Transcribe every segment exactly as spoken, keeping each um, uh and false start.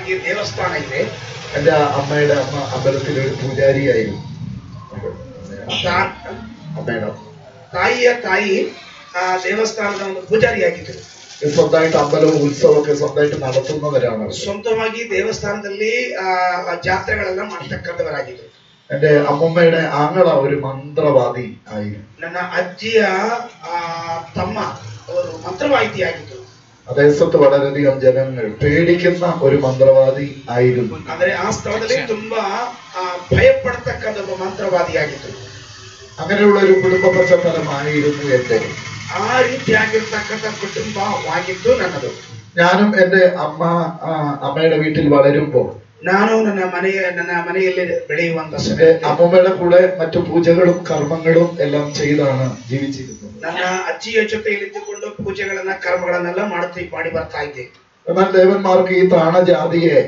ಈ ದೇವಸ್ಥಾನ ಇದೆ. എന്റെ അമ്മയുടെ അമ്മ അമ്പലത്തിൽ ഒരു പൂജാരിയായിരുന്നു. അമ്മയുടെ ತಾಯಿಯ ತಾಯಿ ಆ ದೇವಸ್ಥಾನದ ಒಂದು ಪೂಜಾರಿಯಾಗಿದ್ದರು. സ്വന്തമായിട്ട് അമ്പലവും ഉത്സവമൊക്കെ സ്വന്തമായിട്ട് നടത്തുന്നവരാണ്. ಸ್ವಂತವಾಗಿ ದೇವಸ್ಥಾನದಲ್ಲಿ ಆ ಜಾತ್ರೆಗಳೆಲ್ಲ ಮಾಡತಕ್ಕಂಥವರಾಗಿದ್ದರು. എന്റെ അമ്മമ്മയുടെ ആങ്ങള ഒരു മന്ത്രവാദി ആയിരുന്നു. ನನ್ನ ಅಜ್ಜಿಯ ಆ ತಮ್ಮ ಅವರು ಮಂತ್ರವಾದಿಯಾಗಿದ್ದರು. ദേശത്ത് വളരെയധികം ജനങ്ങൾ പേടിക്കുന്ന ഒരു മന്ത്രവാദി ആയിരുന്നു. ಅಂದ್ರೆ ಆ ಸ್ಥಳದಲ್ಲಿ ತುಂಬಾ ಭಯಪಡತಕ್ಕಂಥ ಒಬ್ಬ ಮಂತ್ರವಾದಿಯಾಗಿದ್ದರು. അങ്ങനെയുള്ള ഒരു കുടുംബ പശ്ചാത്തലമായിരുന്നു എന്റെ. ಆ ರೀತಿಯಾಗಿರ್ತಕ್ಕಂಥ ಕುಟುಂಬವಾಗಿದ್ದು ನನ್ನದು. ഞാനും എന്റെ അമ്മ അമ്മയുടെ വീട്ടിൽ വളരുമ്പോൾ ನಾನು ನನ್ನ ಮನೆಯ ನನ್ನ ಮನೆಯಲ್ಲಿ ಬೆಳೆಯುವಂತ അമ്മമ്മയുടെ കൂടെ മറ്റു പൂജകളും കർമ്മങ്ങളും എല്ലാം ചെയ്താണ് ജീവിച്ചിരുന്നത്. ನನ್ನ ಅಜ್ಜಿಯ ಜೊತೆಯಲ್ಲಿದ್ದುಕೊಂಡು പൂജಗಳನ್ನ ಕರ್ಮಗಳನ್ನೆಲ್ಲ ಮಾಡುತ್ತಿ ಮಾಡಿ ಬರ್ತಾ ಇದ್ದೆ. എന്നാൽ ദേവന്മാർക്ക് ഈ താണജാതിയെ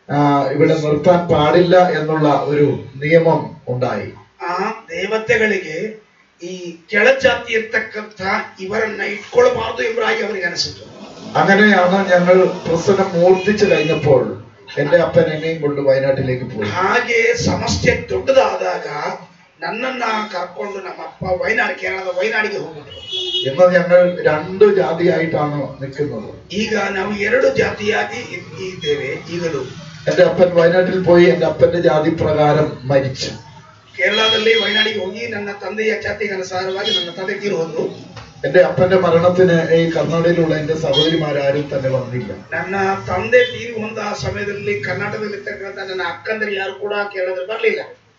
ഇവിടെ നിർത്താൻ പാടില്ല എന്നുള്ള ഒരു നിയമം ഉണ്ടായി. ಆ ದೇವತೆಗಳಿಗೆ ಈ ಕೆಳಜಾತಿ ಇರ್ತಕ್ಕಂಥ ಇವರನ್ನ ಇಟ್ಕೊಳ್ಬಾರ್ದು ಎಂಬುದಾಗಿ ಅವರಿಗೆ ಅನಿಸಿತು. അങ്ങനെയാണ് ഞങ്ങൾ പ്രശ്നം മൂർത്തിച്ചു കഴിഞ്ഞപ്പോൾ എന്റെ അപ്പൻ എന്നെയും കൊണ്ട് വയനാട്ടിലേക്ക് പോയി. ಹಾಗೆ ಸಮಸ್ಯೆ ದೊಡ್ಡದಾದಾಗ ನನ್ನನ್ನ ಕರ್ಕೊಂಡು ನಮ್ಮ ಅಪ್ಪ ವಯನಾಡ್ ಕೇರಳದ ವಯನಾಡಿಗೆ ಹೋಗ್ಬಿಟ್ರು. ഇന്ന് ഞങ്ങൾ രണ്ട് ജാതിയായിട്ടാണ് നിൽക്കുന്നത്. ಈಗ ನಾವು ಎರಡು ಜಾತಿಯಾಗಿ ಇದ್ದೇವೆ ಈಗಲೂ. എന്റെ അപ്പൻ വയനാട്ടിൽ പോയി എന്റെ അപ്പന്റെ ജാതി പ്രകാരം മരിച്ചു. കേരളದಲ್ಲಿ ವಯನಾಡಿಗೆ ಹೋಗಿ ನನ್ನ ತಂದೆಯ ಜಾತಿಗೆ ಅನುಸಾರವಾಗಿ ನನ್ನ ತಂದೆ ತೀರು ಹೋದ್ರು. എന്റെ അപ്പന്റെ മരണത്തിന് ഈ കർണാടകയിലുള്ള എന്റെ സഹോദരിമാരും തന്നെ വന്നില്ല. ನನ್ನ ತಂದೆ ತೀರಿ ಹೊಂದ ಸಮಯದಲ್ಲಿ ಕರ್ನಾಟಕದಲ್ಲಿರ್ತಕ್ಕಂಥ ನನ್ನ ಅಕ್ಕಂದರು ಯಾರು ಕೂಡ ಕೇರಳದಲ್ಲಿ ಬರಲಿಲ್ಲ.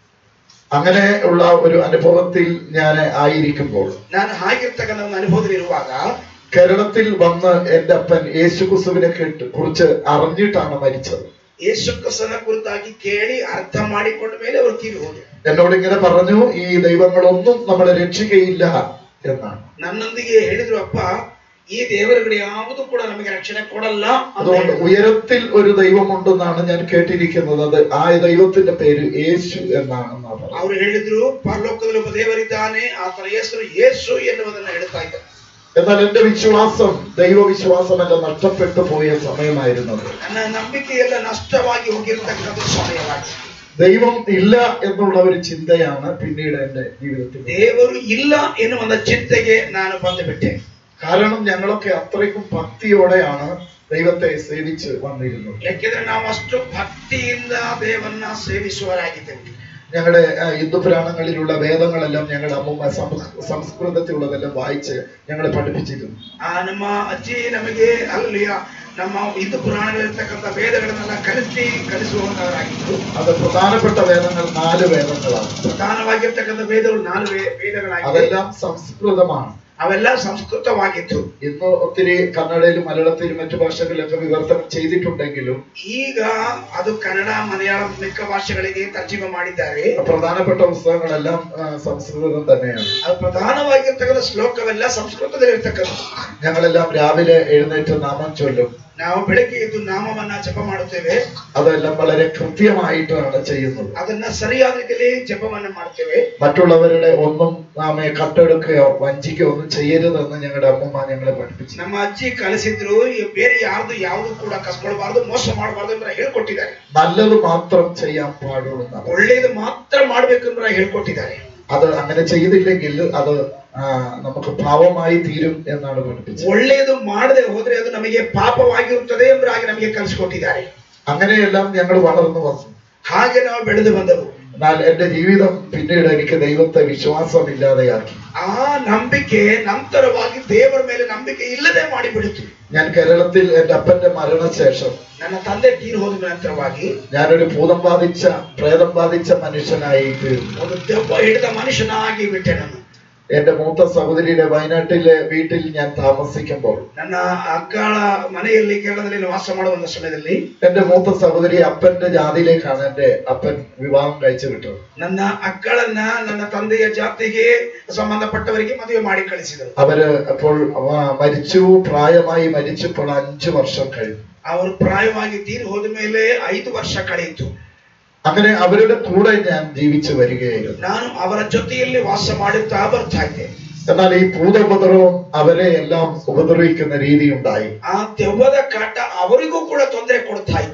അങ്ങനെ ഉള്ള ഒരു അനുഭവത്തിൽ ഞാൻ ആയിരിക്കുമ്പോൾ ನಾನು ಹಾಗಿರ್ತಕ್ಕಂಥ ಒಂದು ಅನುಭವದಲ್ಲಿರುವಾಗ കേരളത്തിൽ വന്ന് എന്റെ അപ്പൻ യേശുക്രിസ്തുവിനെ കുറിച്ച് അറിഞ്ഞിട്ടാണ് മരിച്ചത്. യേശുക്രിസ്തുവിനെ കുറിച്ചാക്കി കേಳಿ ಅರ್ಥ ಮಾಡಿಕೊಂಡ ಮೇಲೆ ಅವರು ತೀರಿ ಹೋದರು. എന്നോട് ഇങ്ങനെ പറഞ്ഞു, ഈ ദൈവങ്ങളൊന്നും നമ്മളെ രക്ഷിക്കയില്ല എന്നാണ്. ನನ್ನೊಂದಿಗೆ ಹೇಳಿದ್ರು, ಅಪ್ಪ ഈ ದೇವರುಗಳು ಯಾವುದು ಕೂಡ ನಮಗೆ ರಕ್ಷಣೆ ಕೊಡಲ್ಲ. അതുകൊണ്ട് ഉയരത്തിൽ ഒരു ദൈവമുണ്ടെന്നാണ് ഞാൻ കേട്ടിരിക്കുന്നത്. അത് ആ ദൈവത്തിന്റെ പേര് യേശു എന്നാണ്. ಅವರು ಹೇಳಿದ್ರು, ಪರಲೋಕದಲ್ಲಿ ಒಬ್ಬ ದೇವರಿದ್ದಾನೆ, ಆತನ ಹೆಸರು ಯೇಸು ಎನ್ನುವುದನ್ನು ಹೇಳ್ತಾ ಇದ್ದಾರೆ. എന്നാൽ എന്റെ വിശ്വാസം ദൈവവിശ്വാസമെല്ലാം നഷ്ടപ്പെട്ടു പോയ സമയമായിരുന്നത്. ನನ್ನ ನಂಬಿಕೆಯೆಲ್ಲ ನಷ್ಟವಾಗಿ ಹೋಗಿರತಕ್ಕಂಥ ಸಮಯವಾಗಿದೆ. ദൈവം ഇല്ല എന്നുള്ള ഒരു ചിന്തയാണ് പിന്നീട് എന്റെ ജീവിതത്തിൽ. ದೇವರು ಇಲ್ಲ ಎನ್ನುವ ಚಿಂತೆಗೆ ನಾನು ಬಂದುಬಿಟ್ಟೆ. കാരണം ഞങ്ങളൊക്കെ അത്രയ്ക്കും ഭക്തിയോടെയാണ് ദൈവത്തെ സേവിച്ച് വന്നിരുന്നത്. ಯಾಕೆಂದ್ರೆ ನಾವು ಅಷ್ಟು ಭಕ್ತಿಯಿಂದ ದೇವರನ್ನ ಸೇವಿಸುವರಾಗಿದ್ದೇವೆ. ഞങ്ങളുടെ ഹിന്ദു പുരാണങ്ങളിലുള്ള വേദങ്ങളെല്ലാം ഞങ്ങളുടെ അമ്മൂമ്മ സംസ്കൃതത്തിലുള്ളതെല്ലാം വായിച്ച് ഞങ്ങളെ പഠിപ്പിച്ചിരുന്നു. ಆ ನಮ್ಮ ಅಜ್ಜಿ ನಮಗೆ ಅಲ್ಲಿಯ ನಮ್ಮ ಹಿಂದೂ ಪುರಾಣಗಳಿರ್ತಕ್ಕಂಥ ವೇದಗಳನ್ನೆಲ್ಲ ಕಲಿಸಿ ಕಲಿಸುವವರಾಗಿದ್ದು. അത് പ്രധാനപ്പെട്ട വേദങ്ങൾ നാല് വേദങ്ങളാണ്. ಪ್ರಧಾನವಾಗಿರ್ತಕ್ಕಂಥ ವೇದಗಳು ನಾಲ್ಕು ವೇದಗಳಾಗಿವೆ. അതെല്ലാം സംസ്കൃതമാണ്. ಅವೆಲ್ಲ ಸಂಸ್ಕೃತವಾಗಿತ್ತು. ഇന്ന് ഒത്തിരി കന്നഡയിലും മലയാളത്തിലും മറ്റു ഭാഷകളിലൊക്കെ വിവർത്തനം ചെയ്തിട്ടുണ്ടെങ്കിലും ಈಗ ಅದು ಕನ್ನಡ മലയാളം ಮಿಕ್ಕ ಭಾಷೆಗಳಿಗೆ ತರ್ಜಿಮೆ ಮಾಡಿದ್ದಾರೆ. പ്രധാനപ്പെട്ട പുസ്തകങ്ങളെല്ലാം സംസ്കൃതം തന്നെയാണ്. ಅದು ಪ್ರಧಾನವಾಗಿರ್ತಕ್ಕಂಥ ಶ್ಲೋಕವೆಲ್ಲ ಸಂಸ್ಕೃತದಲ್ಲಿ ಇರ್ತಕ್ಕಂಥ. ഞങ്ങളെല്ലാം രാവിലെ എഴുന്നേറ്റ് നാമം ചൊല്ലും. ನಾವು ಬೆಳಗ್ಗೆ ಎದ್ದು ನಾಮವನ್ನ ಜಪ ಮಾಡುತ್ತೇವೆ. അതെല്ലാം വളരെ കൃത്യമായിട്ടാണ് ചെയ്യുന്നത്. ಅದನ್ನ ಸರಿಯಾದ ರೀತಿಯಲ್ಲಿ ಜಪವನ್ನ ಮಾಡ್ತೇವೆ. മറ്റുള്ളവരുടെ ഒന്നും നാമെ കട്ടെടുക്കുകയോ വഞ്ചിക്കുകയോ ഒന്നും ചെയ്യരുതെന്ന് ഞങ്ങളുടെ അമ്മമ്മ ഞങ്ങളെ പഠിപ്പിച്ചു. ನಮ್ಮ ಅಜ್ಜಿ ಕಲಿಸಿದ್ರು, ಬೇರೆ ಯಾರ್ದು ಯಾವುದು ಕೂಡ ಕಸ್ಕೊಳ್ಬಾರ್ದು, ಮೋಸ ಮಾಡಬಾರ್ದು ಅಂತ ಹೇಳ್ಕೊಟ್ಟಿದ್ದಾರೆ. നല്ലത് മാത്രം ചെയ്യാൻ പാടുള്ളൂ. ಒಳ್ಳೇದು ಮಾತ್ರ ಮಾಡ್ಬೇಕು ಅಂತ ಹೇಳ್ಕೊಟ್ಟಿದ್ದಾರೆ. അത് അങ്ങനെ ചെയ്തില്ലെങ്കിൽ അത് നമുക്ക് പാപമായി തീരും എന്നാണ് പഠിപ്പിച്ചത്. ಒಳ್ಳೇದು ಮಾಡದೆ ಹೋದ್ರೆ ಅದು ನಮಗೆ ಪಾಪವಾಗಿರುತ್ತದೆ ಎಂಬುದಾಗಿ ನಮಗೆ ಕಲಿಸಿಕೊಟ್ಟಿದ್ದಾರೆ. അങ്ങനെയെല്ലാം ഞങ്ങൾ വളർന്നു വന്നു. ಹಾಗೆ ನಾವು ಬೆಳೆದು ಬಂದವು. എന്നാൽ എന്റെ ജീവിതം പിന്നീട് എനിക്ക് ദൈവത്തെ വിശ്വാസമില്ലാതെയാക്കി. ಆ ನಂಬಿಕೆ ನಂತರವಾಗಿ ದೇವರ ಮೇಲೆ ನಂಬಿಕೆ ಇಲ್ಲದೆ ಮಾಡಿಬಿಡುತ್ತೆ. ഞാൻ കേരളത്തിൽ എന്റെ അപ്പന്റെ മരണശേഷം ನನ್ನ ತಂದೆ ತೀರಿ ಹೋದ ನಂತರವಾಗಿ ഞാനൊരു ഭൂതം ബാധിച്ച പ്രേതം ബാധിച്ച മനുഷ്യനായി തീർന്നു. ಒಂದು ದೆವ್ವ ಹಿಡಿದ ಮನುಷ್ಯನಾಗಿ ಬಿಟ್ಟೆ. ನಾನು എന്റെ മൂത്ത സഹോദരിയുടെ വയനാട്ടിലെ വീട്ടിൽ ഞാൻ താമസിക്കുമ്പോൾ ನನ್ನ ಅಕ್ಕಳ ಮನೆಯಲ್ಲಿ ಕೇರಳದಲ್ಲಿ ವಾಸ ಮಾಡುವ ಸಮಯದಲ್ಲಿ എന്റെ മൂത്ത സഹോദരി അപ്പന്റെ ജാതിയിലേക്കാണ് എന്റെ അപ്പൻ വിവാഹം കഴിച്ചു വിട്ടത്. ನನ್ನ ಅಕ್ಕಳನ್ನ ನನ್ನ ತಂದೆಯ ಜಾತಿಗೆ ಸಂಬಂಧಪಟ್ಟವರಿಗೆ ಮದುವೆ ಮಾಡಿ ಕಳಿಸಿದರು. അവര് അപ്പോൾ മരിച്ചു, പ്രായമായി മരിച്ചപ്പോൾ അഞ്ചു വർഷം കഴിഞ്ഞു. ಅವರು ಪ್ರಾಯವಾಗಿ ತೀರಿ ಹೋದ ಮೇಲೆ ಐದು ವರ್ಷ ಕಳೆಯಿತು. അങ്ങനെ അവരുടെ കൂടെ ഞാൻ ജീവിച്ചു വരികയായിരുന്നു. ನಾನು ಅವರ ಜೊತೆಯಲ್ಲಿ ವಾಸ ಮಾಡುತ್ತಾ ಬರ್ತಾ ಇದ್ದೆ. എന്നാൽ ഈ ഭൂതോപദ്രവം അവരെ എല്ലാം ഉപദ്രവിക്കുന്ന രീതി ഉണ്ടായി. ಆ ದೆವ್ವದ ಕಾಟ ಅವರಿಗೂ ಕೂಡ ತೊಂದರೆ ಕೊಡ್ತಾ ಇತ್ತು.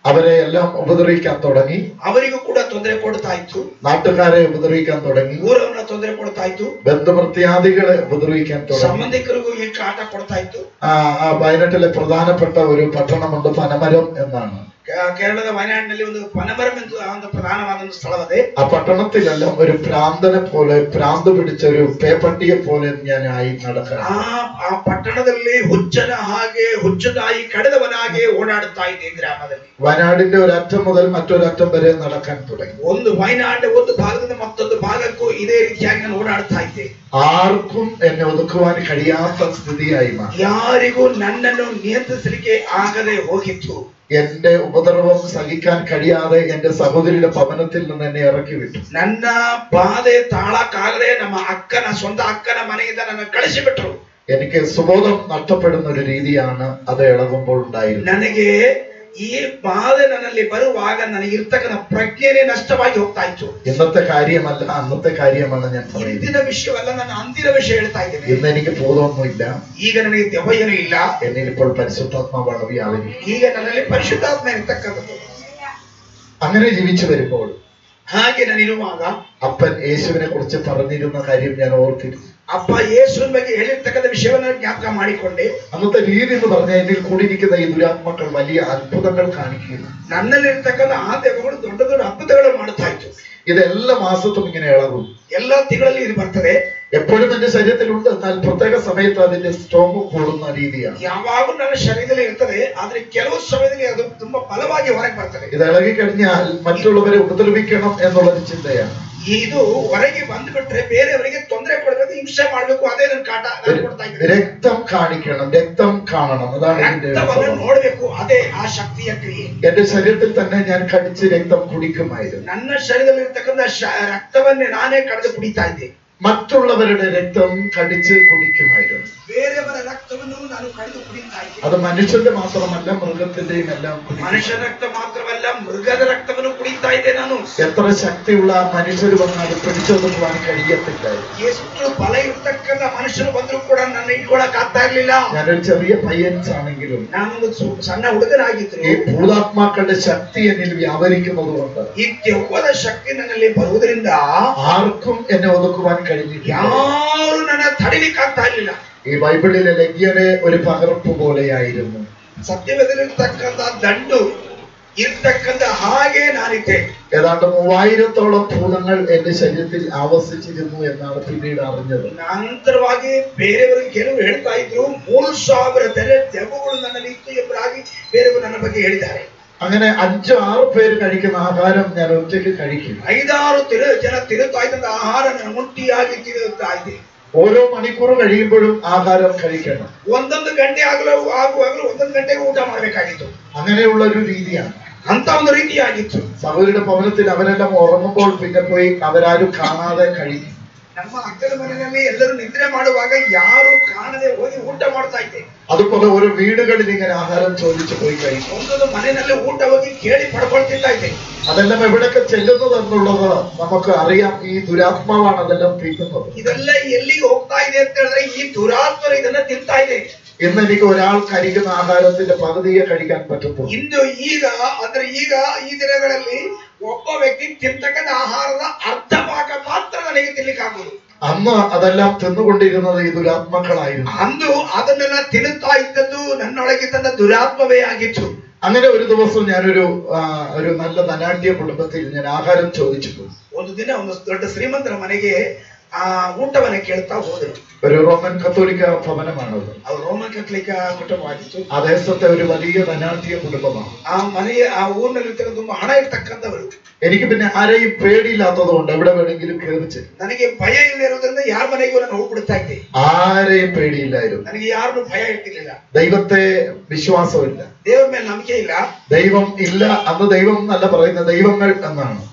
അവരെ എല്ലാം ഉപദ്രവിക്കാൻ തുടങ്ങി. ಅವರಿಗೂ ಕೂಡ ತೊಂದರೆ ಕೊಡ್ತಾಯಿತ್ತು. നാട്ടുകാരെ ഉപദ്രവിക്കാൻ തുടങ്ങി. ಊರವರನ್ನ ತೊಂದರೆ ಕೊಡ್ತಾಯಿತ್ತು. ബന്ധുപ്രത്യാദികളെ ഉപദ്രവിക്കാൻ തുടങ്ങി. ಸಂಬಂಧಿಕರಿಗೂ ಈ ಕಾಟ ಕೊಡ್ತಾಯಿತ್ತು. ആ വയനാട്ടിലെ പ്രധാനപ്പെട്ട ഒരു പട്ടണമുണ്ട് പനമരം എന്നാണ്. കേരളದ വയനാടിನಲ್ಲಿ ಒಂದು പനമരം ಎಂದು ಒಂದು ಪ್ರಧಾನವಾದ ಒಂದು ಸ್ಥಳವಿದೆ. ആ പട്ടണത്തിലെല്ലാം ഒരു ഭ്രാന്തനെ പോലെ ഭ്രാന്ത് പിടിച്ച ഒരു പേപ്പട്ടിയെ പോലെ ഞാൻ ആയി നടക്കാൻ. ಆ ಆ ಪಟ್ಟಣದಲ್ಲಿ ಹುಚ್ಚನ ಹಾಗೆ ಹುಚ್ಚದಾಯಿ ಕಡೆದವನಾಗೆ ಓಡಾಡುತ್ತಾ ಇದ್ದೆ ಗ್ರಾಮದಲ್ಲಿ. വയനാടിന്റെ ഒരറ്റം മുതൽ മറ്റൊരറ്റം വരെ നടക്കാൻ തുടങ്ങി. ಒಂದು ವಯನಾಡಿನ ಒಂದು ಭಾಗದಿಂದ ಮತ್ತೊಂದು ಭಾಗಕ್ಕೂ ಇದೇ ರೀತಿಯಾಗಿ ನಾನು ಓಡಾಡ್ತಾ ಇದ್ದೆ. ആർക്കും എന്നെ ഒതുക്കുവാൻ കഴിയാത്ത സ്ഥിതിയായി മാറി. ಯಾರಿಗೂ ನನ್ನನ್ನು ನಿಯಂತ್ರಿಸಲಿಕ್ಕೆ ಆಗದೆ ಹೋಗಿತ್ತು. എന്റെ ഉപദ്രവം സഹിക്കാൻ കഴിയാതെ എന്റെ സഹോദരിയുടെ ഭവനത്തിൽ നിന്ന് എന്നെ ഇറക്കി വിട്ടു. ನನ್ನ ಬಾಧೆ ತಾಳಕ್ಕಾಗದೆ ನಮ್ಮ ಅಕ್ಕನ ಸ್ವಂತ ಅಕ್ಕನ ಮನೆಯಿಂದ ನನ್ನ ಕಳಿಸಿಬಿಟ್ರು. എനിക്ക് സുബോധം നഷ്ടപ്പെടുന്ന ഒരു രീതിയാണ് അത് ഇളകുമ്പോൾ ഉണ്ടായിരുന്നത്. ನನಗೆ ಈ ಬಾಧೆ ನನ್ನಲ್ಲಿ ಬರುವಾಗ ನನಗೆ ಇರ್ತಕ್ಕಂಥ ಪ್ರಜ್ಞೆನೇ ನಷ್ಟವಾಗಿ ಹೋಗ್ತಾ ಇತ್ತು. ഇന്നത്തെ കാര്യമല്ല അന്നത്തെ കാര്യമാണ് ഞാൻ പറയുന്നത്. ಇಂದಿನ ವಿಷಯವಲ್ಲ, ನನ್ನ ಅಂದಿನ ವಿಷಯ ಹೇಳ್ತಾ ಇದ್ದೇನೆ. ഇന്ന് എനിക്ക് ബോധമൊന്നുമില്ല. ಈಗ ನನಗೆ ದೆವ್ವನೂ ಇಲ್ಲ. എന്നിൽ ഇപ്പോൾ പരിശുദ്ധാത്മാവാണ് വ്യാപരിക്കുന്നത്. ಈಗ ನನ್ನಲ್ಲಿ ಪರಿಶುದ್ಧಾತ್ಮ ಇರತಕ್ಕಂಥದ್ದು. അങ്ങനെ ജീവിച്ചു വരുമ്പോൾ ಹಾಗೆ ನಾನಿರುವಾಗ അപ്പൻ യേശുവിനെ കുറിച്ച് പറഞ്ഞിരുന്ന കാര്യം ഞാൻ ഓർത്തിരുന്നു. ಅಪ್ಪ ಯೇಸುವಿನ ಬಗ್ಗೆ ಹೇಳಿರ್ತಕ್ಕಂಥ ವಿಷಯವನ್ನು ಜ್ಞಾಪಕ ಮಾಡಿಕೊಂಡೆ. അന്നത്തെ രീതി എന്ന് പറഞ്ഞാൽ എന്നിൽ കൂടിയിരിക്കുന്ന ഈ ദുരാത്മാക്കൾ വലിയ അത്ഭുതങ്ങൾ കാണിക്കുന്നു. ನನ್ನಲ್ಲಿರ್ತಕ್ಕಂಥ ಆ ದೆವ್ವಗಳು ದೊಡ್ಡ ದೊಡ್ಡ ಅದ್ಭುತಗಳು ಮಾಡ್ತಾ ಇತ್ತು. ഇത് എല്ലാ മാസത്തും ഇങ്ങനെ ഇളകും. ಎಲ್ಲಾ ತಿಂಗಳಲ್ಲಿ ಇದು ಬರ್ತದೆ. എപ്പോഴും എന്റെ ശരീരത്തിലുണ്ട്, എന്നാൽ പ്രത്യേക സമയത്ത് അതിന്റെ സ്ട്രോങ് കൂടുന്ന രീതിയാണ്. ಯಾವಾಗಲೂ ನನ್ನ ಶರೀರದಲ್ಲಿ ಇರ್ತದೆ, ಆದ್ರೆ ಕೆಲವು ಸಮಯದಲ್ಲಿ ಅದು ತುಂಬಾ ಬಲವಾಗಿ ಹೊರಗೆ ಬರ್ತದೆ. ഇത് ഇളകി കഴിഞ്ഞാൽ മറ്റുള്ളവരെ ഉപദ്രവിക്കണം എന്നുള്ളൊരു ചിന്തയാണ്. ಇದು ಹೊರಗೆ ಬಂದ್ಬಿಟ್ರೆ ಬೇರೆಯವರಿಗೆ ತೊಂದರೆ ಕೊಡಬೇಕು, ಹಿಂಸೆ ಮಾಡಬೇಕು, ಅದೇ ನನ್ನ ಕಾಟ. ಕೊಡ್ತಾ ಇದ್ದೀನಿ. രക്തം കാണിക്കണം, രക്തം കാണണം, അതാണ് ರಕ್ತವನ್ನು ನೋಡಬೇಕು, ಅದೇ ಆ ಶಕ್ತಿಯ ಕ್ರಿಯೆ. എന്റെ ശരീരത്തിൽ തന്നെ ഞാൻ കടിച്ച് രക്തം കുടിക്കുമായിരുന്നു. ನನ್ನ ಶರೀರದಲ್ಲಿ ಇರ್ತಕ್ಕಂಥ ರಕ್ತವನ್ನೇ ನಾನೇ ಕಡಿದು ಕುಡಿತಾ ಇದ್ದೆ. മറ്റുള്ളവരുടെ രക്തം കടിച്ച് കുടിക്കുമായിരുന്നു. ಬೇರೆಯವರ ರಕ್ತವನ್ನು ನಾನು ಕಡಿದು ಕುಡಿತಾ ಇದ್ದೆ. അത് മനുഷ്യന്റെ മാത്രമല്ല, മൃഗത്തിന്റെയും എല്ലാം. ಮನುಷ್ಯ ರಕ್ತ ಮಾತ್ರವಲ್ಲ, ಮೃಗದ ರಕ್ತವನ್ನು ಕುಡಿತಾ ಇದ್ದೆ ನಾನು. എത്ര ശക്തിയുള്ള മനുഷ്യർ വന്നാൽ അത് പിടിച്ചൊതുക്കുവാൻ കഴിയത്തില്ല. ಎಷ್ಟು ಬಲ ಇರ್ತಕ್ಕಂಥ ಮನುಷ್ಯರು ಬಂದ್ರು ಕೂಡ ನನ್ನ ಇಟ್ಕೊಳಕ್ ಆಗ್ತಾ ಇರ್ಲಿಲ್ಲ. ഞാനൊരു ചെറിയ പയ്യൻസാണെങ്കിലും ನಾನೊಂದು ಸಣ್ಣ ಹುಡುಗನಾಗಿದ್ರು ഈ ഭൂതാത്മാക്കളുടെ ശക്തി എന്നിൽ വ്യാപരിക്കുന്നത് കൊണ്ട് ಈ ದೆವ್ವದ ಶಕ್ತಿ ನನ್ನಲ್ಲಿ ಬರುವುದರಿಂದ ആർക്കും എന്നെ ഒതുക്കുവാൻ കഴിഞ്ഞില്ല. ಯಾರು ನನ್ನ ತಡಿಲಿಕ್ಕೆ ಆಗ್ತಾ ಇರ್ಲಿಲ್ಲ. ഈ ബൈബിളിലെ ലഗ്യനെ ഒരു പകർപ്പ് പോലെയായിരുന്നു. സത്യവേദനിರ್ತಕ್ಕಂಥ ದಂಡು ಇರ್ತಕ್ಕಂಥ ಹಾಗೆ ನಾನಿದ್ದೆ. ഏതാണ്ട് മൂവായിരത്തോളം ഭൂതങ്ങൾ എന്റെ ശരീരത്തിൽ ആവസിച്ചിരുന്നു എന്നാണ് പിന്നീട് അറിഞ്ഞത്. ನಂತರವಾಗಿ ಬೇರೆಯವರಿಗೆ ಕೆಲವರು ಹೇಳ್ತಾ ಇದ್ರು, ಮೂರು ಸಾವಿರ ತೆರೆ ದೆವ್ವಗಳು ನನ್ನಲ್ಲಿ ಇತ್ತು ಎಂಬುದಾಗಿ ಬೇರೆಯವರು ನನ್ನ ಬಗ್ಗೆ ಹೇಳಿದ್ದಾರೆ. അങ്ങനെ അഞ്ചോ ആറ് പേര് കഴിക്കുന്ന ആഹാരം ഞാൻ ഒറ്റയ്ക്ക് കഴിക്കും. ಐದಾರು ತಿರು ಜನ ತಿರುತ್ತಾ ಇದ್ದಂತ ಆಹಾರ ನನ್ನ ಮುಟ್ಟಿಯಾಗಿ ತಿರುತ್ತಾ ಇದೆ. ഓരോ മണിക്കൂർ കഴിയുമ്പോഴും ആഹാരം കഴിക്കണം. ಒಂದೊಂದು ಗಂಟೆ ಆಗಲು ಆಗುವಾಗಲೂ ಒಂದೊಂದು ಗಂಟೆಗೆ ಊಟ ಮಾಡಬೇಕಾಗಿತ್ತು. അങ്ങനെയുള്ള ഒരു രീതിയാണ്. ಅಂತ ಒಂದು ರೀತಿಯಾಗಿತ್ತು. സഹോദരിയുടെ ഭവനത്തിൽ അവരെല്ലാം ഉറങ്ങുമ്പോൾ പിന്നെ പോയി അവരാരും കാണാതെ കഴിക്കും. ನಮ್ಮ ಅಕ್ಕನ ಮನೆಯಲ್ಲಿ ಎಲ್ಲರೂ ನಿದ್ರೆ ಮಾಡುವಾಗ ಯಾರು ಕಾಣದೆ ಹೋಗಿ ಊಟ ಮಾಡ್ತಾ ಇದ್ದೆ. അതുപോലെ ഓരോ വീടുകളിൽ ഇങ്ങനെ ആഹാരം ചോദിച്ചു പോയി കഴിക്കും. ಒಂದೊಂದು ಮನೆಯಲ್ಲಿ ಊಟ ಹೋಗಿ ಕೇಳಿ ಪಡ್ಕೊಳ್ತಿದ್ದ ಇದ್ದೆ. അതെല്ലാം എവിടൊക്കെ ചെല്ലുന്നത് എന്നുള്ളത് നമുക്ക് അറിയാം. ഈ ദുരാത്മാവാണ് അതെല്ലാം തിന്നുന്നത്. ಇದೆಲ್ಲ ಎಲ್ಲಿಗೆ ಹೋಗ್ತಾ ಇದೆ ಅಂತ ಹೇಳಿದ್ರೆ ಈ ದುರಾತ್ಮರು ಇದನ್ನ ತಿಂತಾ ಇದೆ. ഇന്ന് എനിക്ക് ഒരാൾ കഴിക്കുന്ന ആഹാരത്തിന്റെ പകുതിയെ കഴിക്കാൻ പറ്റത്തുള്ളൂ. ಇಂದು ಈಗ ಅಂದ್ರೆ ಈಗ ಈ ದಿನಗಳಲ್ಲಿ ಒಬ್ಬ ವ್ಯಕ್ತಿ ತಿಂತಕ್ಕಂಥ ಆಹಾರದ ಅರ್ಧ ಭಾಗ ಮಾತ್ರ ನನಗೆ ತಿನ್ಲಿಕ್ಕೆ ಆಗುದು. അന്ന് അതെല്ലാം തിന്നുകൊണ്ടിരുന്നത് ഈ ദുരാത്മാക്കളായിരുന്നു. ಅಂದು ಅದನ್ನೆಲ್ಲ ತಿನ್ನುತ್ತಾ ಇದ್ದದ್ದು ನನ್ನೊಳಗಿದ್ದ ದುರಾತ್ಮವೇ ಆಗಿತ್ತು. അങ്ങനെ ഒരു ദിവസം ഞാനൊരു ഒരു നല്ല ധനാഢ്യ കുടുംബത്തിൽ ഞാൻ ആഹാരം ചോദിച്ചു. ಒಂದು ದಿನ ಒಂದು ದೊಡ್ಡ ಶ್ರೀಮಂತರ ಮನೆಗೆ ಆ ಊಟವನ್ನ ಕೇಳ್ತಾ ಹೋದರು. ഒരു റോമൻ കത്തോലിക്ക ഭവനമാണത്. ಅವರು ರೋಮನ್ ಕಥೋಲಿಕ ಕುಟುಂಬವಾಗಿತ್ತು. ആ ദേശത്തെ ഒരു വലിയ ധനാഢ്യ കുടുംബമാണ്. ಆ ಮನೆಯ ಆ ಊರಿನಲ್ಲಿ ತುಂಬಾ ಹಣ ಇರ್ತಕ್ಕಂಥವರು. എനിക്ക് പിന്നെ ആരെയും പേടിയില്ലാത്തത് കൊണ്ട് എവിടെ വേണമെങ്കിലും കയറിച്ച്. ನನಗೆ ಭಯ ಇಲ್ಲದೆ ಇರೋದ್ರಿಂದ ಯಾರ ಮನೆಗೂ ನಾನು ಹೋಗ್ಬಿಡ್ತಾ ಇದ್ದೆ. ആരെയും പേടിയില്ലായിരുന്നു. ನನಗೆ ಯಾರನ್ನೂ ಭಯ ಇರ್ತಿರ್ಲಿಲ್ಲ. ദൈവത്തെ വിശ്വാസമില്ല. ದೇವರ ಮೇಲೆ ನಂಬಿಕೆ ಇಲ್ಲ. ദൈവം ഇല്ല, അന്ന് ദൈവം എന്നല്ല പറയുന്നത്, ദൈവങ്ങൾ എന്നാണ്.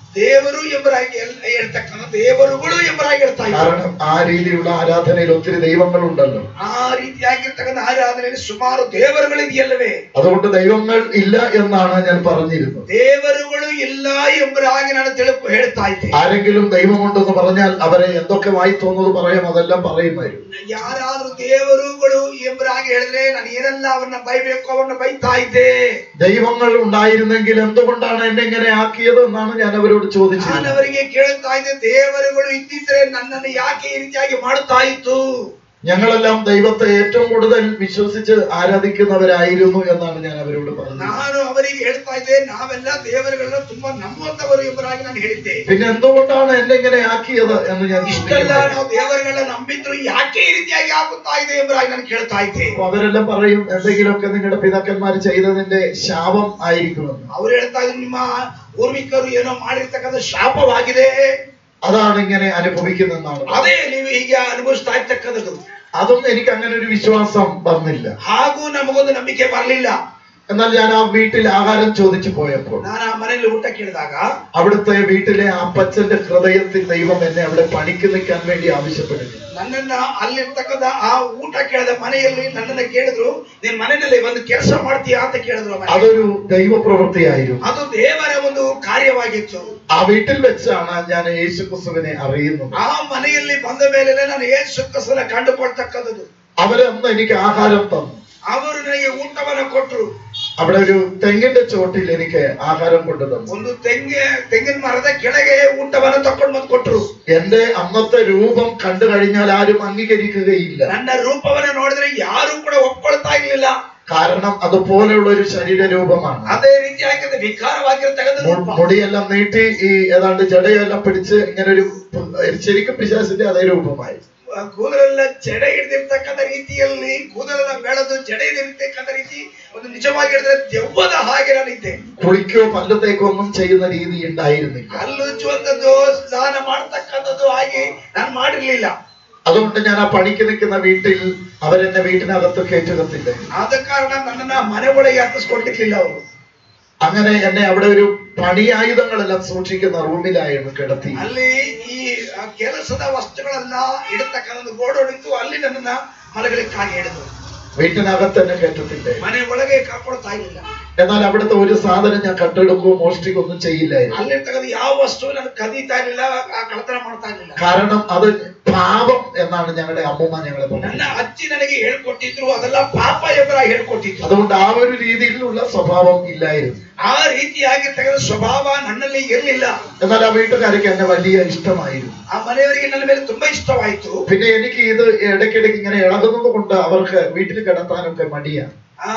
ದೇವರು ಎಂಬರಾಗಿ ಹೇಳ್ತಕ್ಕಂಥ ದೇವರುಗಳು ಎಂಬರಾಗಿ ಹೇಳ್ತಾ ಇದ್ದಾರೆ. കാരണം ആ രീതിയിലുള്ള ആരാധനയിൽ ഒത്തിരി ദൈവങ്ങളുണ്ടല്ലോ. ആ രീതിയാಗಿರ್ತಕ್ಕಂಥ ആരാധനയിൽ സുമാರು ದೇವರುಗಳು ಇದೆಯಲ್ಲವೇ? അതുകൊണ്ട് ദൈവങ്ങൾ ഇല്ല എന്നാണ് ഞാൻ പറഞ്ഞിരുന്നത്. ದೇವರುಗಳು ಇಲ್ಲ ಎಂಬರಾಗಿ ನಾನು ತಿಳುಕು ಹೇಳ್ತಾ ಇದ್ದೆ. ആരെങ്കിലും ദൈവമുണ്ടെന്ന് പറഞ്ഞാൽ അവരെ എന്തൊക്കെ വായി തോന്നുന്നത് പറയാം, അതെല്ലാം പറയുമായിരുന്നു. ಯಾರಾದ್ರೂ ದೇವರುಗಳು ಎಂಬರಾಗಿ ಹೇಳಿದ್ರೆ ನಾನು ಏನೆಲ್ಲ ಅವನ್ನ ಬೈಬೇಕು ಅವನ್ನ ಬೈತಾ ಇದ್ದೆ. ദൈവങ്ങൾ ഉണ്ടായിരുന്നെങ്കിൽ എന്തുകൊണ്ടാണ് എന്നെ ഇങ്ങനെ ആക്കിയത് എന്നാണ് ഞാൻ അവരോട് ചോദിച്ചത്. ನಾನು ಅವರಿಗೆ ಕೇಳ್ತಾ ಇದ್ದೆ, ದೇವರುಗಳು ಇದ್ದಿದ್ರೆ ನನ್ನನ್ನು ಯಾಕೆ ಈ ರೀತಿಯಾಗಿ ಮಾಡ್ತಾ ಇತ್ತು? ഞങ്ങളെല്ലാം ദൈവത്തെ ഏറ്റവും കൂടുതൽ വിശ്വസിച്ച് ആരാധിക്കുന്നവരായിരുന്നു എന്നാണ് ഞാൻ അവരോട് പറഞ്ഞത്. ನಾನು ಅವರಿಗೆ ಹೇಳ್ತಾ ಇದ್ದೆ, ನಾವೆಲ್ಲ ದೇವರುಗಳನ್ನ ತುಂಬಾ ನಂಬುವಂತವರು ಎಂಬುದಾಗಿ ನಾನು ಹೇಳಿದ್ದೆ. പിന്നെ എന്തുകൊണ്ടാണ് എന്നെ ഇങ്ങനെ ആക്കിയത് എന്ന് ഞാൻ ಇಷ್ಟೆಲ್ಲ ನಾವು ದೇವರುಗಳನ್ನ ನಂಬಿದ್ರು ಯಾಕೆ ಈ ರೀತಿಯಾಗಿ ಆಗುತ್ತಾ ಇದೆ ಎಂಬುದಾಗಿ ನಾನು ಕೇಳ್ತಾ ಇದ್ದೆ. അവരെല്ലാം പറയും എന്തെങ്കിലുമൊക്കെ നിങ്ങളുടെ പിതാക്കന്മാർ ചെയ്തതിന്റെ ശാപം ആയിരിക്കുമെന്ന്. ಅವ್ರು ಹೇಳ್ತಾ ಇದ್ರು, ನಿಮ್ಮ ಪೂರ್ವಿಕರು ಏನೋ ಮಾಡಿರ್ತಕ್ಕಂಥ ಶಾಪವಾಗಿದೆ, അതാണ് ഇങ്ങനെ അനുഭവിക്കുന്നതെന്നാണ്. ಅದೇ ನೀವು ಈಗ ಅನುಭವಿಸ್ತಾ ಇರ್ತಕ್ಕಂಥದ್ದು. അതൊന്നും എനിക്ക് അങ്ങനെ ഒരു വിശ്വാസം വന്നില്ല. ಹಾಗೂ ನಮಗೊಂದು ನಂಬಿಕೆ ಬರಲಿಲ್ಲ. എന്നാൽ ഞാൻ ആ വീട്ടിൽ ആഹാരം ചോദിച്ചു പോയപ്പോൾ, ನಾನು ಆ ಮನೆಯಲ್ಲಿ ಊಟ ಕೇಳಿದಾಗ അവിടുത്തെ വീട്ടിലെ ആ അപ്പച്ചന്റെ ഹൃദയത്തിൽ ദൈവം എന്നെ അവിടെ പണിക്ക് നിൽക്കാൻ വേണ്ടി ആവശ്യപ്പെടുന്നു. ನನ್ನನ್ನ ಅಲ್ಲಿರ್ತಕ್ಕಂಥ ಆ ಊಟ ಕೇಳಿದ ಮನೆಯಲ್ಲಿ ನನ್ನನ್ನ ಕೇಳಿದ್ರು, ನೀನ್ ಮನೆಯಲ್ಲಿ ಒಂದು ಕೆಲಸ ಮಾಡ್ತೀಯಾ ಅಂತ ಕೇಳಿದ್ರು. അതൊരു ദൈവപ്രവൃത്തിയായിരുന്നു. ಅದು ದೇವರ ಒಂದು ಕಾರ್ಯವಾಗಿತ್ತು. ആ വീട്ടിൽ വെച്ചാണ് ഞാൻ യേശുക്രിസ്തുവിനെ അറിയുന്നത്. ಆ ಮನೆಯಲ್ಲಿ ಬಂದ ಮೇಲೆ ನಾನು ಯೇಸು ಕ್ರಿಸ್ತನ ಕಂಡುಕೊಳ್ತಕ್ಕಂಥದ್ದು. അവരന്ന് എനിക്ക് ആഹാരം തന്നു. ಅವರು ನನಗೆ ಊಟವನ್ನು ಕೊಟ್ಟರು. അവിടെ ഒരു തെങ്ങിന്റെ ചോട്ടിൽ എനിക്ക് ആഹാരം കൊണ്ടു തന്നു. ಒಂದು ತೆಂಗಿ ತೆಂಗಿನ ಮರದ ಕೆಳಗೆ ಊಟವನ್ನು ತಕೊಂಡು ಬಂದು ಕೊಟ್ಟರು. എന്റെ അന്നത്തെ രൂപം കണ്ടു കഴിഞ്ഞാൽ ആരും അംഗീകരിക്കുകയില്ല. ನನ್ನ ರೂಪವನ್ನು ನೋಡಿದ್ರೆ ಯಾರು ಕೂಡ ಒಪ್ಕೊಳ್ತಾ ಇರ್ಲಿಲ್ಲ. കാരണം അതുപോലെയുള്ള ഒരു ശരീര രൂപമാണ്. ಅದೇ ರೀತಿಯಾಗಿ ವಿಕಾರವಾಗಿರ್ತಕ್ಕಂಥ മുടിയെല്ലാം നീട്ടി ഈ ഏതാണ്ട് ജടയെല്ലാം പിടിച്ച് ഇങ്ങനെ ഒരു ശരിക്കും പിശാചിന്റെ അതേ രൂപമായി. ಕೂದಲೆಲ್ಲ ಜಡೆ ಹಿಡಿದಿರ್ತಕ್ಕಂಥ ರೀತಿಯಲ್ಲಿ ಕೂದಲೆಲ್ಲ ಬೆಳೆದು ಜಡೆ ಹಿಡಿದಿರ್ತಕ್ಕಂಥ ರೀತಿ ಒಂದು ನಿಜವಾಗಿ ಹೇಳಿದ್ರೆ ದೆವ್ವದ ಹಾಗೆ ನಾನಿದ್ದೆ. കുളിക്കോ പല്ല് തേക്കോ ഒന്നും ചെയ്യുന്ന രീതി ഉണ്ടായിരുന്നില്ല. ಹಲ್ಲುಚ್ಚುವಂಥದ್ದು, ಸ್ನಾನ ಮಾಡ್ತಕ್ಕಂಥದ್ದು ಹಾಗೆ ನಾನು ಮಾಡಿರ್ಲಿಲ್ಲ. അതുകൊണ്ട് ഞാൻ ആ പണിക്ക് നിൽക്കുന്ന വീട്ടിൽ അവരെന്നെ വീട്ടിനകത്ത് കയറ്റുകത്തില്ല. ಆದ ಕಾರಣ ನನ್ನನ್ನ ಮನೆ ಒಳಗೆ ಹತ್ತಿಸ್ಕೊಂಡಿರ್ಲಿಲ್ಲ ಅವರು. അങ്ങനെ എന്നെ അവിടെ ഒരു പണിയായുധങ്ങളെല്ലാം സൂക്ഷിക്കുന്ന റൂമിലായിരുന്നു കിടത്തി. ಅಲ್ಲಿ ಈ ಕೆಲಸದ ವಸ್ತುಗಳೆಲ್ಲ ಇಡತಕ್ಕಂಥ ಗೋಡೊಡಿತ್ತು. ಅಲ್ಲಿ ನನ್ನನ್ನ ಮಲಗಲಿಕ್ಕಾಗಿ ಹಿಡಿದು വീട്ടിനകത്ത് തന്നെ കയറ്റത്തില്ല. ಮನೆ ಒಳಗೆ ಕಾಪಾಡ್ತಾ ಇರಲಿಲ್ಲ. എന്നാൽ അവിടുത്തെ ഒരു സാധനം ഞാൻ കട്ടെടുക്കുകയോ മോഷ്ടിക്കുകയോ ഒന്നും ചെയ്യില്ലായിരുന്നു. ಅಲ್ಲಿರ್ತಕ್ಕಂಥ ಯಾವ ವಸ್ತು ನಾನು ಕದೀತಾ ಇರಲಿಲ್ಲ, ಕಳ್ಳತನ ಮಾಡ್ತಾ ಇರಲಿಲ್ಲ. കാരണം അത് പാപം എന്നാണ് ഞങ്ങളുടെ അമ്മൂമ്മ ഞങ്ങളെ പറഞ്ഞത്. ನನ್ನ ಅಜ್ಜಿ ನನಗೆ ಹೇಳ್ಕೊಟ್ಟಿದ್ರು, ಅದೆಲ್ಲ ಪಾಪ ಎಂಬರಾಗಿ ಹೇಳ್ಕೊಟ್ಟಿದ್ರು. അതുകൊണ്ട് ആ ഒരു രീതിയിലുള്ള സ്വഭാവം ഇല്ലായിരുന്നു. ಆ ರೀತಿಯಾಗಿರ್ತಕ್ಕಂಥ ಸ್ವಭಾವ ನನ್ನಲ್ಲಿ ಇರಲಿಲ್ಲ. എന്നാൽ ആ വീട്ടുകാർക്ക് എന്നെ വലിയ ഇഷ്ടമായിരുന്നു. ಆ ಮನೆಯವರಿಗೆ ನನ್ನ ಮೇಲೆ ತುಂಬಾ ಇಷ್ಟವಾಯಿತು. പിന്നെ എനിക്ക് ഇത് ഇടയ്ക്കിടയ്ക്ക് ഇങ്ങനെ ഇളകുന്നത് കൊണ്ട് അവർക്ക് വീട്ടിൽ കിടത്താനൊക്കെ മടിയാണ്.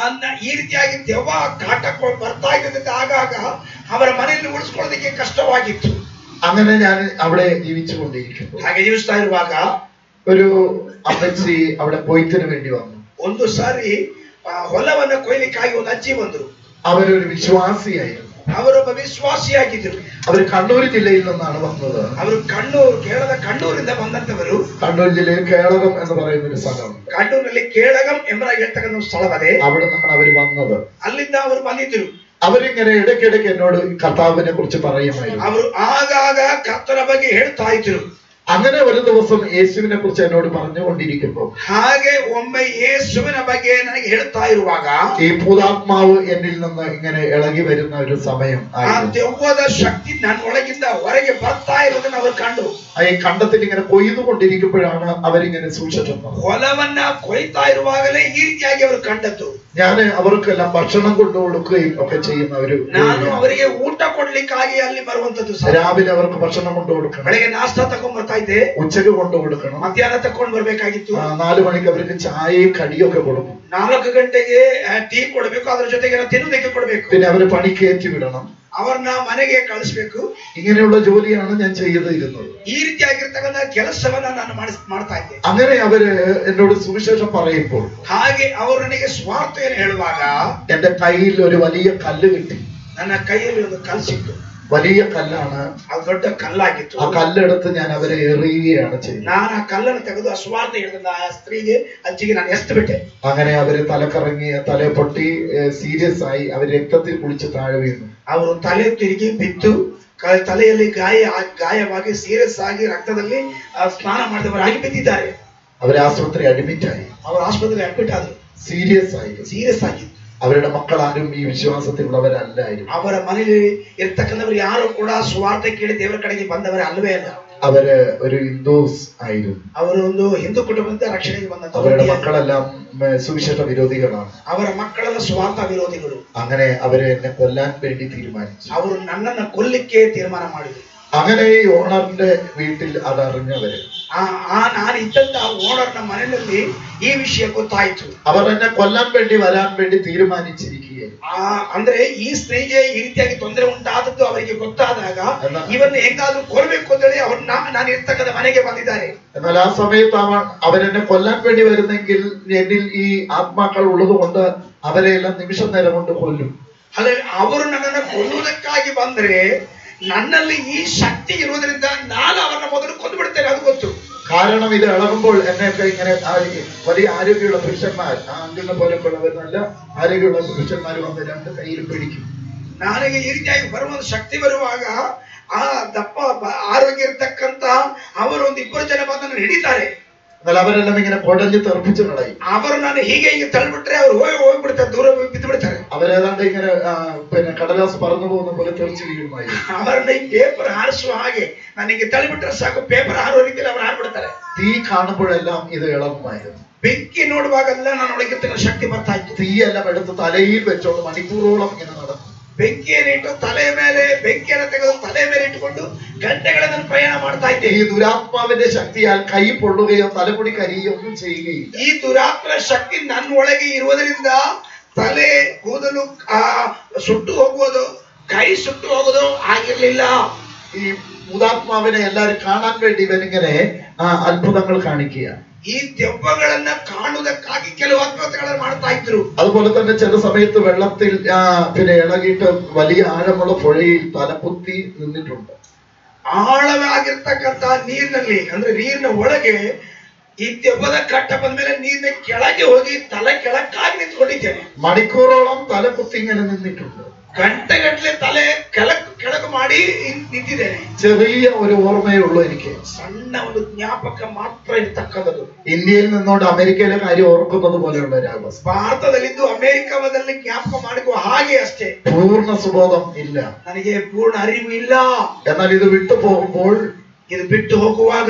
ಈ ರೀತಿಯಾಗಿ ದೆವ್ವ ಕಾಟ ಬರ್ತಾ ಇದ್ದಂತೆ ಆಗಾಗ ಅವರ ಮನೆಯಲ್ಲಿ ಉಳಿಸ್ಕೊಳ್ಳೋದಕ್ಕೆ ಕಷ್ಟವಾಗಿತ್ತು. അങ്ങനെ ഞാൻ അവിടെ ജീവിച്ചു കൊണ്ടിരിക്കുന്നു. ಹಾಗೆ ಜೀವಿಸ್ತಾ ಇರುವಾಗ ഒരു അമ്മച്ചി അവിടെ കൊയ്ത്തിന് വേണ്ടി വന്നു. ಒಂದು ಸಾರಿ ಹೊಲವನ್ನು ಕೊಯ್ಲಿಕ್ಕಾಗಿ ಒಂದು ಅಜ್ಜಿ ಬಂದ್ರು. അവരൊരു വിശ്വാസിയായിരുന്നു. ಅವರೊಬ್ಬ ವಿಶ್ವಾಸಿಯಾಗಿದ್ದರು. ಅವರು കണ്ണൂർ ജില്ലയിൽ നിന്നാണ് വന്നത്. ಅವರು ಕಣ್ಣೂರು ಕೇರಳದ ಕಣ್ಣೂರಿಂದ ಬಂದಂತವರು. കണ്ണൂർ ജില്ലയിൽ കേളകം എന്ന് പറയുന്ന ഒരു സ്ഥലം. ಕಣ್ಣೂರಿನಲ್ಲಿ ಕೇಳಗಂ ಎಂಬ ಹೇಳ್ತಕ್ಕಂಥ ಸ್ಥಳವೇ. അവിടെ നിന്നാണ് അവർ വന്നത്. ಅಲ್ಲಿಂದ ಅವರು ಬಂದಿದ್ರು. അവരിങ്ങനെ ഇടയ്ക്കിടയ്ക്ക് എന്നോട് കർത്താവിനെ കുറിച്ച് പറയുമായിരുന്നു. ಅವರು ಆಗಾಗ ಕರ್ತನ ಬಗ್ಗೆ ಹೇಳ್ತಾ ಇದ್ರು. അങ്ങനെ ഒരു ദിവസം യേശുവിനെ കുറിച്ച് എന്നോട് പറഞ്ഞുകൊണ്ടിരിക്കുമ്പോൾ ಹಾಗೆ ಒಮ್ಮೆ ಯೇಸುವಿನ ಬಗ್ಗೆ ನನಗೆ ಹೇಳ್ತಾ ಇರುವಾಗ ഈ ഭൂതാത്മാവ് എന്നിൽ നിന്ന് ഇങ്ങനെ ഇളകി വരുന്ന ഒരു സമയം ಆ ದೆವ್ವದ ಶಕ್ತಿ ನನ್ನ ಒಳಗಿಂದ ಹೊರಗೆ ಬರ್ತಾ ಇರೋದನ್ನ ಅವರು ಕಂಡು ഈ കണ്ടത്തിൽ ഇങ്ങനെ കൊയ്തുകൊണ്ടിരിക്കുമ്പോഴാണ് അവരിങ്ങനെ സൂക്ഷിച്ചത്. ಹೊಲವನ್ನ ಕೊಯ್ತಾ ಇರುವಾಗಲೇ ಈ ರೀತಿಯಾಗಿ ಅವರು ಕಂಡದ್ದು. ഞാൻ അവർക്കെല്ലാം ഭക്ഷണം കൊണ്ടു കൊടുക്കുകയും ഒക്കെ ചെയ്യുന്ന ഒരു ನಾನು ಅವರಿಗೆ ಊಟ ಕೊಡ್ಲಿಕ್ಕಾಗಿ ಅಲ್ಲಿ ಬರುವಂತದ್ದು. രാവിലെ അവർക്ക് ഭക്ഷണം കൊണ്ടു കൊടുക്കണം, ಬೆಳಗ್ಗೆ ನಾಷ್ಟಾ ತಗೊಂಡ್ ಬರ್ತಾ ಇದ್ದೆ, ഉച്ചക്ക് കൊണ്ടു കൊടുക്കണം, ಮಧ್ಯಾಹ್ನ ತಕೊಂಡ್ ಬರ್ಬೇಕಾಗಿತ್ತು, നാലു മണിക്ക് അവർക്ക് ചായയും കടിയൊക്കെ കൊടുക്കും, ನಾಲ್ಕು ಗಂಟೆಗೆ ಟೀ ಕೊಡ್ಬೇಕು, ಅದ್ರ ಜೊತೆಗೆ ತಿನ್ನುವುದಕ್ಕೆ ಕೊಡ್ಬೇಕು, പിന്നെ അവര് പണിക്കേറ്റി വിടണം, ಅವ್ರನ್ನ ಮನೆಗೆ ಕಳಿಸ್ಬೇಕು. ഇങ്ങനെയുള്ള ജോലിയാണ് ഞാൻ ചെയ്തിരുന്നത്. ಈ ರೀತಿಯಾಗಿರ್ತಕ್ಕಂಥ ಕೆಲಸವನ್ನ ನಾನು ಮಾಡ್ತಾ ಇದ್ದೆ. അങ്ങനെ അവര് എന്നോട് സുവിശേഷം പറയുമ്പോൾ ಹಾಗೆ ಅವರು ನನಗೆ ಸ್ವಾರ್ಥವನ್ನು ಹೇಳುವಾಗ എന്റെ കയ്യിൽ ഒരു വലിയ കല്ല് കിട്ടി. ನನ್ನ ಕೈಯಲ್ಲಿ ಒಂದು ಕಲ್ಲು ಸಿಕ್ತು. വലിയ കല്ലാണ്. ಅದು ದೊಡ್ಡ ಕಲ್ಲಾಗಿತ್ತು. ആ കല്ലെടുത്ത് ഞാൻ അവരെ എറിയുകയാണ് ചെയ്തത്. ನಾನು ಆ ಕಲ್ಲನ್ನು ತೆಗೆದು ಅಸ್ವಾರ್ಥ ಹೇಳಿದ ಆ ಸ್ತ್ರೀಗೆ ಅಜ್ಜಿಗೆ ನಾನು ಎಸ್ತು ಬಿಟ್ಟೆ. അങ്ങനെ അവര് തലക്കറങ്ങി തല പൊട്ടി സീരിയസ് ആയി അവർ രക്തത്തിൽ കുളിച്ച് താഴെ വീണു. ಅವರು ತಲೆ ತಿರುಗಿ ಬಿದ್ದು ತಲೆಯಲ್ಲಿ ಗಾಯ ಗಾಯವಾಗಿ ಸೀರಿಯಸ್ ಆಗಿ ರಕ್ತದಲ್ಲಿ ಸ್ನಾನ ಮಾಡಿದವರಾಗಿ ಬಿದ್ದಿದ್ದಾರೆ. അവരെ ആശുപത്രി അഡ്മിറ്റ് ആയി. ಅವರು ಆಸ್ಪತ್ರೆಗೆ ಅಡ್ಮಿಟ್ ಆದರು. സീരിയസ് ആയി ಸೀರಿಯಸ್ ಆಗಿ. അവരുടെ മക്കൾ ആരും ഈ വിശ്വാസത്തിലുള്ളവരല്ലായിരുന്നു. ಅವರ ಮನೆಯಲ್ಲಿ ಇರ್ತಕ್ಕಂಥವರು ಯಾರು ಕೂಡ ಸ್ವಾರ್ಥ ಕೇಳಿ ದೇವರ ಕಡೆಗೆ ಬಂದವರೇ ಅಲ್ಲವೇ ಅಲ್ಲ. അവര് ഒരു ഹിന്ദുസ് ആയിരുന്നു. ಅವರು ಒಂದು ಹಿಂದೂ ಕುಟುಂಬದಿಂದ ರಕ್ಷಣೆಗೆ ಬಂದಂತ അവരുടെ മക്കളെല്ലാം സുവിശേഷ വിരോധികളാണ്. ಅವರ ಮಕ್ಕಳೆಲ್ಲ ಸ್ವಾರ್ಥ ವಿರೋಧಿಗಳು. അങ്ങനെ അവരെ എന്നെ കൊല്ലാൻ വേണ്ടി തീരുമാനിച്ചു. ಅವರು ನನ್ನನ್ನು ಕೊಲ್ಲಿಕ್ಕೆ ತೀರ್ಮಾನ ಮಾಡಿದರು. അങ്ങനെ ഈ ഓണറിന്റെ വീട്ടിൽ അതറിഞ്ഞവര് ಆ ನಾನು ಇದ್ದಂತ ಓನರ್ನ ಮನೆಯಲ್ಲಿ ಈ ವಿಷಯ ಗೊತ್ತಾಯ್ತು. അവർ എന്നെ കൊല്ലാൻ വേണ്ടി വരാൻ വേണ്ടി തീരുമാനിച്ചിരിക്കുകയാണ്. ಆ ಅಂದ್ರೆ ಈ ಸ್ತ್ರೀಗೆ ಈ ರೀತಿಯಾಗಿ ತೊಂದರೆ ಉಂಟಾದದ್ದು ಅವರಿಗೆ ಗೊತ್ತಾದಾಗ ಇವನ್ನ ಹೆಂಗಾದ್ರೂ ಕೊಲ್ಲಬೇಕು ಅಂತೇಳಿ ಅವ್ರು ನಾನು ಇರ್ತಕ್ಕಂಥ ಮನೆಗೆ ಬಂದಿದ್ದಾರೆ. എന്നാൽ ആ സമയത്ത് അവൻ അവരെന്നെ കൊല്ലാൻ വേണ്ടി വരുന്നെങ്കിൽ എന്നിൽ ഈ ആത്മാക്കൾ ഉള്ളത് കൊണ്ട് അവരെല്ലാം നിമിഷം നേരം കൊണ്ട് കൊല്ലും. ಅದೇ ಅವರು ನನ್ನನ್ನು ಕೊಲ್ಲುವುದಕ್ಕಾಗಿ ಬಂದ್ರೆ ನನ್ನಲ್ಲಿ ಈ ಶಕ್ತಿ ಇರುವುದರಿಂದ ನಾನು ಅವರನ್ನ ಮೊದಲು ಕೊಂದು ಬಿಡ್ತೇನೆ, ಅದು ಗೊತ್ತು. കാരണം ഇത് ഇളകുമ്പോൾ എന്നെയൊക്കെ ഇങ്ങനെ വലിയ ആരോഗ്യമുള്ള പുരുഷന്മാർ അങ്കിളിനെ പോലെ ഉള്ളവർ നല്ല ആരോഗ്യമുള്ള പുരുഷന്മാർ വന്ന് രണ്ട് കയ്യിൽ പിടിക്കും. ನನಗೆ ಈ ರೀತಿಯಾಗಿ ಬರುವ ಶಕ್ತಿ ಬರುವಾಗ ಆ ದಪ್ಪ ಆರೋಗ್ಯ ಇರ್ತಕ್ಕಂತ ಅವರು ಒಂದು ಇಬ್ಬರು ಜನ ಬಂದು ಹಿಡಿತಾರೆ. എന്നാൽ അവരെല്ലാം ഇങ്ങനെ കൊടഞ്ഞ് തെറിപ്പിച്ചു കളയും. ಅವರು ನಾನು ಹೀಗೆ ಹೀಗೆ ತಳ್ಳಿಬಿಟ್ರೆ ಅವ್ರು ಹೋಗಿ ಹೋಗ್ಬಿಡ್ತಾರೆ, ದೂರ ಬಿದ್ದು ಬಿಡ್ತಾರೆ. അവരേതാണ്ട് ഇങ്ങനെ പിന്നെ കടലാസ് പറന്നു പോകുന്ന പോലെ തെറിച്ചു വീഴുമായി. ಅವರನ್ನ ಈ ಪೇಪರ್ ಹಾರಿಸುವ ಹಾಗೆ ನನಗೆ ತಳ್ಳಿಬಿಟ್ರೆ ಸಾಕು, ಪೇಪರ್ ಹಾರುವ ರೀತಿಯಲ್ಲಿ ಅವ್ರು ಹಾರ್ಬಿಡ್ತಾರೆ. തീ കാണുമ്പോഴെല്ലാം ഇത് ഇളകുമായിരുന്നു. ಬೆಂಕಿ ನೋಡುವಾಗೆಲ್ಲ ನಾನು ಒಳಗಿರ್ತಕ್ಕಂಥ ಶಕ್ತಿ ಬರ್ತಾ ಇತ್ತು. തീയെല്ലാം എടുത്ത് തലയിൽ വെച്ചോണ്ട് മണിക്കൂറോളം ഇങ്ങനെ നടക്കും. ಬೆಂಕಿಯನ್ನಿಟ್ಟು ತಲೆ ಮೇಲೆ ಬೆಂಕಿಯನ್ನು ತೆಗೆದು ತಲೆ ಮೇಲೆ ಇಟ್ಟುಕೊಂಡು ಗಂಟೆಗಳನ್ನು ಪ್ರಯಾಣ ಮಾಡ್ತಾ ಇದ್ದೆ. ഈ ദുരാത്മാവിന്റെ ശക്തിയാൽ കൈ പൊള്ളുകയോ തലമുടി കരിയോ ഒന്നും ചെയ്യുകയില്ല. ಈ ದುರಾತ್ಮ ಶಕ್ತಿ ನನ್ನ ಒಳಗೆ ಇರುವುದರಿಂದ ತಲೆ ಕೂದಲು ಸುಟ್ಟು ಹೋಗುವುದು, ಕೈ ಸುಟ್ಟು ಹೋಗುವುದು ಆಗಿರ್ಲಿಲ್ಲ. ഈ ഭൂതാത്മാവിനെ എല്ലാരും കാണാൻ വേണ്ടി ഇവനിങ്ങനെ അത്ഭുതങ്ങൾ കാണിക്കുക. ഈ ദെവ്വಗಳನ್ನ കാണുವುದಕ್ಕಾಗಿ ಕೆಲವು ಅದ್ಭುತಗಳನ್ನು ಮಾಡ್ತಾ ಇದ್ರು. അതുപോലെ തന്നെ ചില സമയത്ത് വെള്ളത്തിൽ പിന്നെ ഇളകിയിട്ട് വലിയ ആഴമുള്ള പുഴയിൽ തലകുത്തി നിന്നിട്ടുണ്ട്. ಆಳವಾಗಿರ್ತಕ್ಕಂಥ ನೀರಿನಲ್ಲಿ ಅಂದ್ರೆ ನೀರಿನ ಒಳಗೆ ಈ ದೆವ್ವದ ಕಟ್ಟ ಬಂದ ಮೇಲೆ ನೀರಿನ ಕೆಳಗೆ ಹೋಗಿ ತಲೆ ಕೆಳಕ್ಕಾಗಿ ನಿಂತ್ಕೊಂಡಿದ್ದೇನೆ. മണിക്കൂറോളം തലകുത്തി ഇങ്ങനെ നിന്നിട്ടുണ്ട്. ಗಂಟೆಗಟ್ಟಲೆ ತಲೆ ಕೆಳಕ್ ಕೆಳಗೆ ಮಾಡಿ ನಿಂತಿದ್ದೇನೆ. ചെറിയ ഒരു ഓർമ്മയേ ഉള്ളൂ എനിക്ക്. ಸಣ್ಣ ಒಂದು ಜ್ಞಾಪಕ ಮಾತ್ರ ಇರ್ತಕ್ಕಂಥದ್ದು. ഇന്ത്യയിൽ നിന്നോണ്ട് അമേരിക്കയിലെ കാര്യം ഓർക്കുന്നത് പോലെയുള്ള ഒരു അവസ്ഥ. ಭಾರತದಲ್ಲಿದ್ದು ಅಮೆರಿಕದಲ್ಲಿ ಜ್ಞಾಪಕ ಮಾಡಿಕೋ ಹಾಗೆ ಅಷ್ಟೇ. പൂർണ്ണ സുബോധം ഇല്ല. ನನಗೆ ಪೂರ್ಣ ಅರಿವು ಇಲ್ಲ. എന്നാൽ ഇത് വിട്ടു പോകുമ്പോൾ ഇത് ಬಿಟ್ಟು ಹೋಗುವಾಗ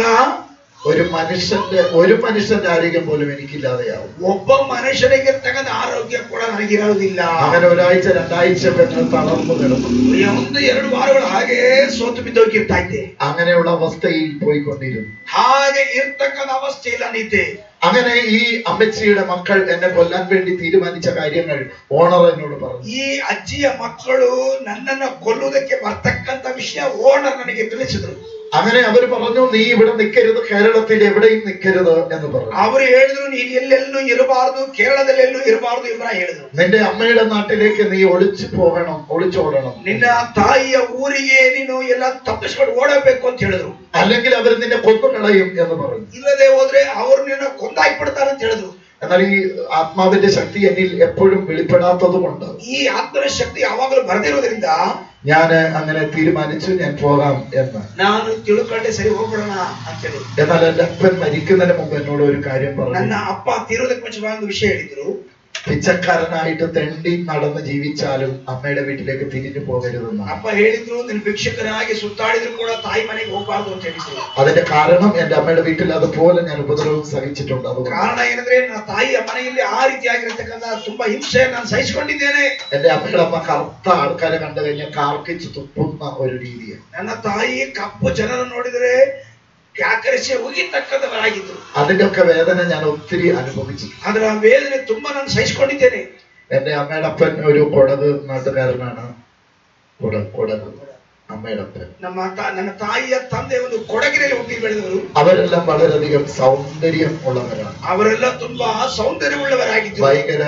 ഒരു മനുഷ്യന്റെ ഒരു മനുഷ്യന്റെ ആരോഗ്യം പോലും എനിക്കില്ലാതെയാവും. ಒಬ್ಬ ಮನುಷ್ಯನಿಗಿರ್ತಕ್ಕಂಥ ಆರೋಗ್ಯ ಕೂಡ ನನಗಿರೋದಿಲ್ಲ. അങ്ങനെ ഒരാഴ്ച രണ്ടാഴ്ച പെട്ടെന്ന് തളർന്നു കിടക്കും. ಒಂದು ಎರಡು ವಾರಗಳು ಹಾಗೆ ಸೋತು ಬಿದ್ದೋಗಿರ್ತಾ ಇದ್ದೆ. അങ്ങനെയുള്ള അവസ്ഥയിൽ പോയിക്കൊണ്ടിരുന്നു. ಹಾಗೆ ಇರ್ತಕ್ಕಂಥ ಅವಸ್ಥೆಯಲ್ಲಿ ನಾನಿದ್ದೆ. അങ്ങനെ ഈ അമ്മച്ചിയുടെ മക്കൾ എന്നെ കൊല്ലാൻ വേണ്ടി തീരുമാനിച്ച കാര്യങ്ങൾ ഓണർ എന്നോട് പറഞ്ഞു. ಈ ಅಜ್ಜಿಯ ಮಕ್ಕಳು ನನ್ನನ್ನು ಕೊಲ್ಲುವುದಕ್ಕೆ ಬರ್ತಕ್ಕಂಥ ವಿಷಯ ಓನರ್ ನನಗೆ ತಿಳಿಸಿದ್ರು. അങ്ങനെ അവർ പറഞ്ഞു, നീ ഇവിടെ നിൽക്കരുത്, കേരളത്തിൽ എവിടെയും നിൽക്കരുത് എന്ന് പറഞ്ഞു. ಅವರು ಹೇಳಿದ್ರು, ನೀನು ಎಲ್ಲೆಲ್ಲೂ ಇರಬಾರದು, ಕೇರಳದಲ್ಲಿ ಎಲ್ಲೂ ಇರಬಾರದು ಎಂಬ ಹೇಳಿದ್ರು. നിന്റെ അമ്മയുടെ നാട്ടിലേക്ക് നീ ഒളിച്ചു പോകണം, ഒളിച്ചോടണം. ನಿನ್ನ ತಾಯಿಯ ಊರಿಗೆ ನೀನು ಎಲ್ಲ ತಪ್ಪಿಸ್ಕೊಂಡು ಓಡಬೇಕು ಅಂತ ಹೇಳಿದ್ರು. അല്ലെങ്കിൽ അവർ നിന്നെ കൊന്നു കളയും എന്ന് പറഞ്ഞു. ಇಲ್ಲದೆ ಹೋದ್ರೆ ಅವರು ನಿನ್ನ ಕೊಂದಾಕ್ಬಿಡ್ತಾರೆ ಅಂತ ಹೇಳಿದ್ರು. എന്നാൽ ഈ ആത്മാവിന്റെ ശക്തി എന്നിൽ എപ്പോഴും വെളിപ്പെടാത്തത് കൊണ്ട് ഈ ആത്മന ശക്തി ಯಾವಾಗಲೂ ಬರದಿರೋದ್ರಿಂದ ഞാൻ അങ്ങനെ തീരുമാനിച്ചു, ഞാൻ പോകാം എന്ന്. ನಾನು ತಿಳ್ಕೊಂಡೆ, ಸರಿ ಹೋಗ್ಬಿಡೋಣ ಅಂತೇಳಿ. എന്നാൽ എന്റെ അപ്പൻ മരിക്കുന്നതിന് മുമ്പ് എന്നോട് ഒരു കാര്യം പറഞ്ഞു. ನನ್ನ ಅಪ್ಪ ತೀರೋದಕ್ಕೆ ಮುಂಚೆ ಒಂದು ವಿಷಯ ಹೇಳಿದ್ರು. പിച്ചക്കാരനായിട്ട് തെണ്ടി നടന്ന് ജീവിച്ചാലും അമ്മയുടെ വീട്ടിലേക്ക് തിരിഞ്ഞു പോകരുതെന്ന്. ಅಪ್ಪ ಹೇಳಿದ್ರು, ನೀನು ಭಿಕ್ಷಕನಾಗಿ ಸುತ್ತಾಡಿದ್ರು ಕೂಡ ತಾಯಿ ಮನೆಗೆ ಹೋಗಬಾರದು ಅಂತ ಹೇಳಿದ್ರು. അതിന്റെ കാരണം എന്റെ അമ്മയുടെ വീട്ടിൽ അതുപോലെ ഞാൻ ഉപദ്രവം സഹിച്ചിട്ടുണ്ട്. അത് ಕಾರಣ ಏನಂದ್ರೆ ನನ್ನ ತಾಯಿಯ ಮನೆಯಲ್ಲಿ ಆ ರೀತಿಯಾಗಿರತಕ್ಕಂಥ ತುಂಬಾ ಹಿಂಸೆ ನಾನು ಸಹಿಸಿಕೊಂಡಿದ್ದೇನೆ. എന്റെ അമ്മയുടെ അമ്മ കറുത്ത ആൾക്കാരെ കണ്ടു കഴിഞ്ഞാൽ കാർക്കിച്ച് തുപ്പുന്ന ഒരു രീതിയാണ്. ನನ್ನ ತಾಯಿ ಕಪ್ಪು ಜನರನ್ನು ನೋಡಿದರೆ ಕ್ಯಾಕರಿಸಿ ಹೋಗಿರ್ತಕ್ಕಂಥವರಾಗಿದ್ರು. അതിന്റെ ഒക്കെ വേദന ഞാൻ ഒത്തിരി അനുഭവിച്ചു. ಅದರ ವೇದನೆ ತುಂಬಾ ನಾನು ಸಹಿಸಿಕೊಂಡಿದ್ದೇನೆ. എന്റെ അമ്മയുടെ അപ്പൻ ഒരു കൊടക് നാട്ടുകാരനാണ്. കൊടക് കൊടക് അമ്മയുടെ അപ്പൻ. ನಮ್ಮ ನನ್ನ ತಾಯಿಯ ತಂದೆ ಒಂದು ಕೊಡಗಿನಲ್ಲಿ ಹುಟ್ಟಿ ಬೆಳೆದವರು. അവരെല്ലാം വളരെയധികം സൗന്ദര്യം ഉള്ളവരാണ്. ಅವರೆಲ್ಲ ತುಂಬಾ സൗന്ദര്യമുള്ളവരാಗಿದ್ದರು. ഭയങ്കര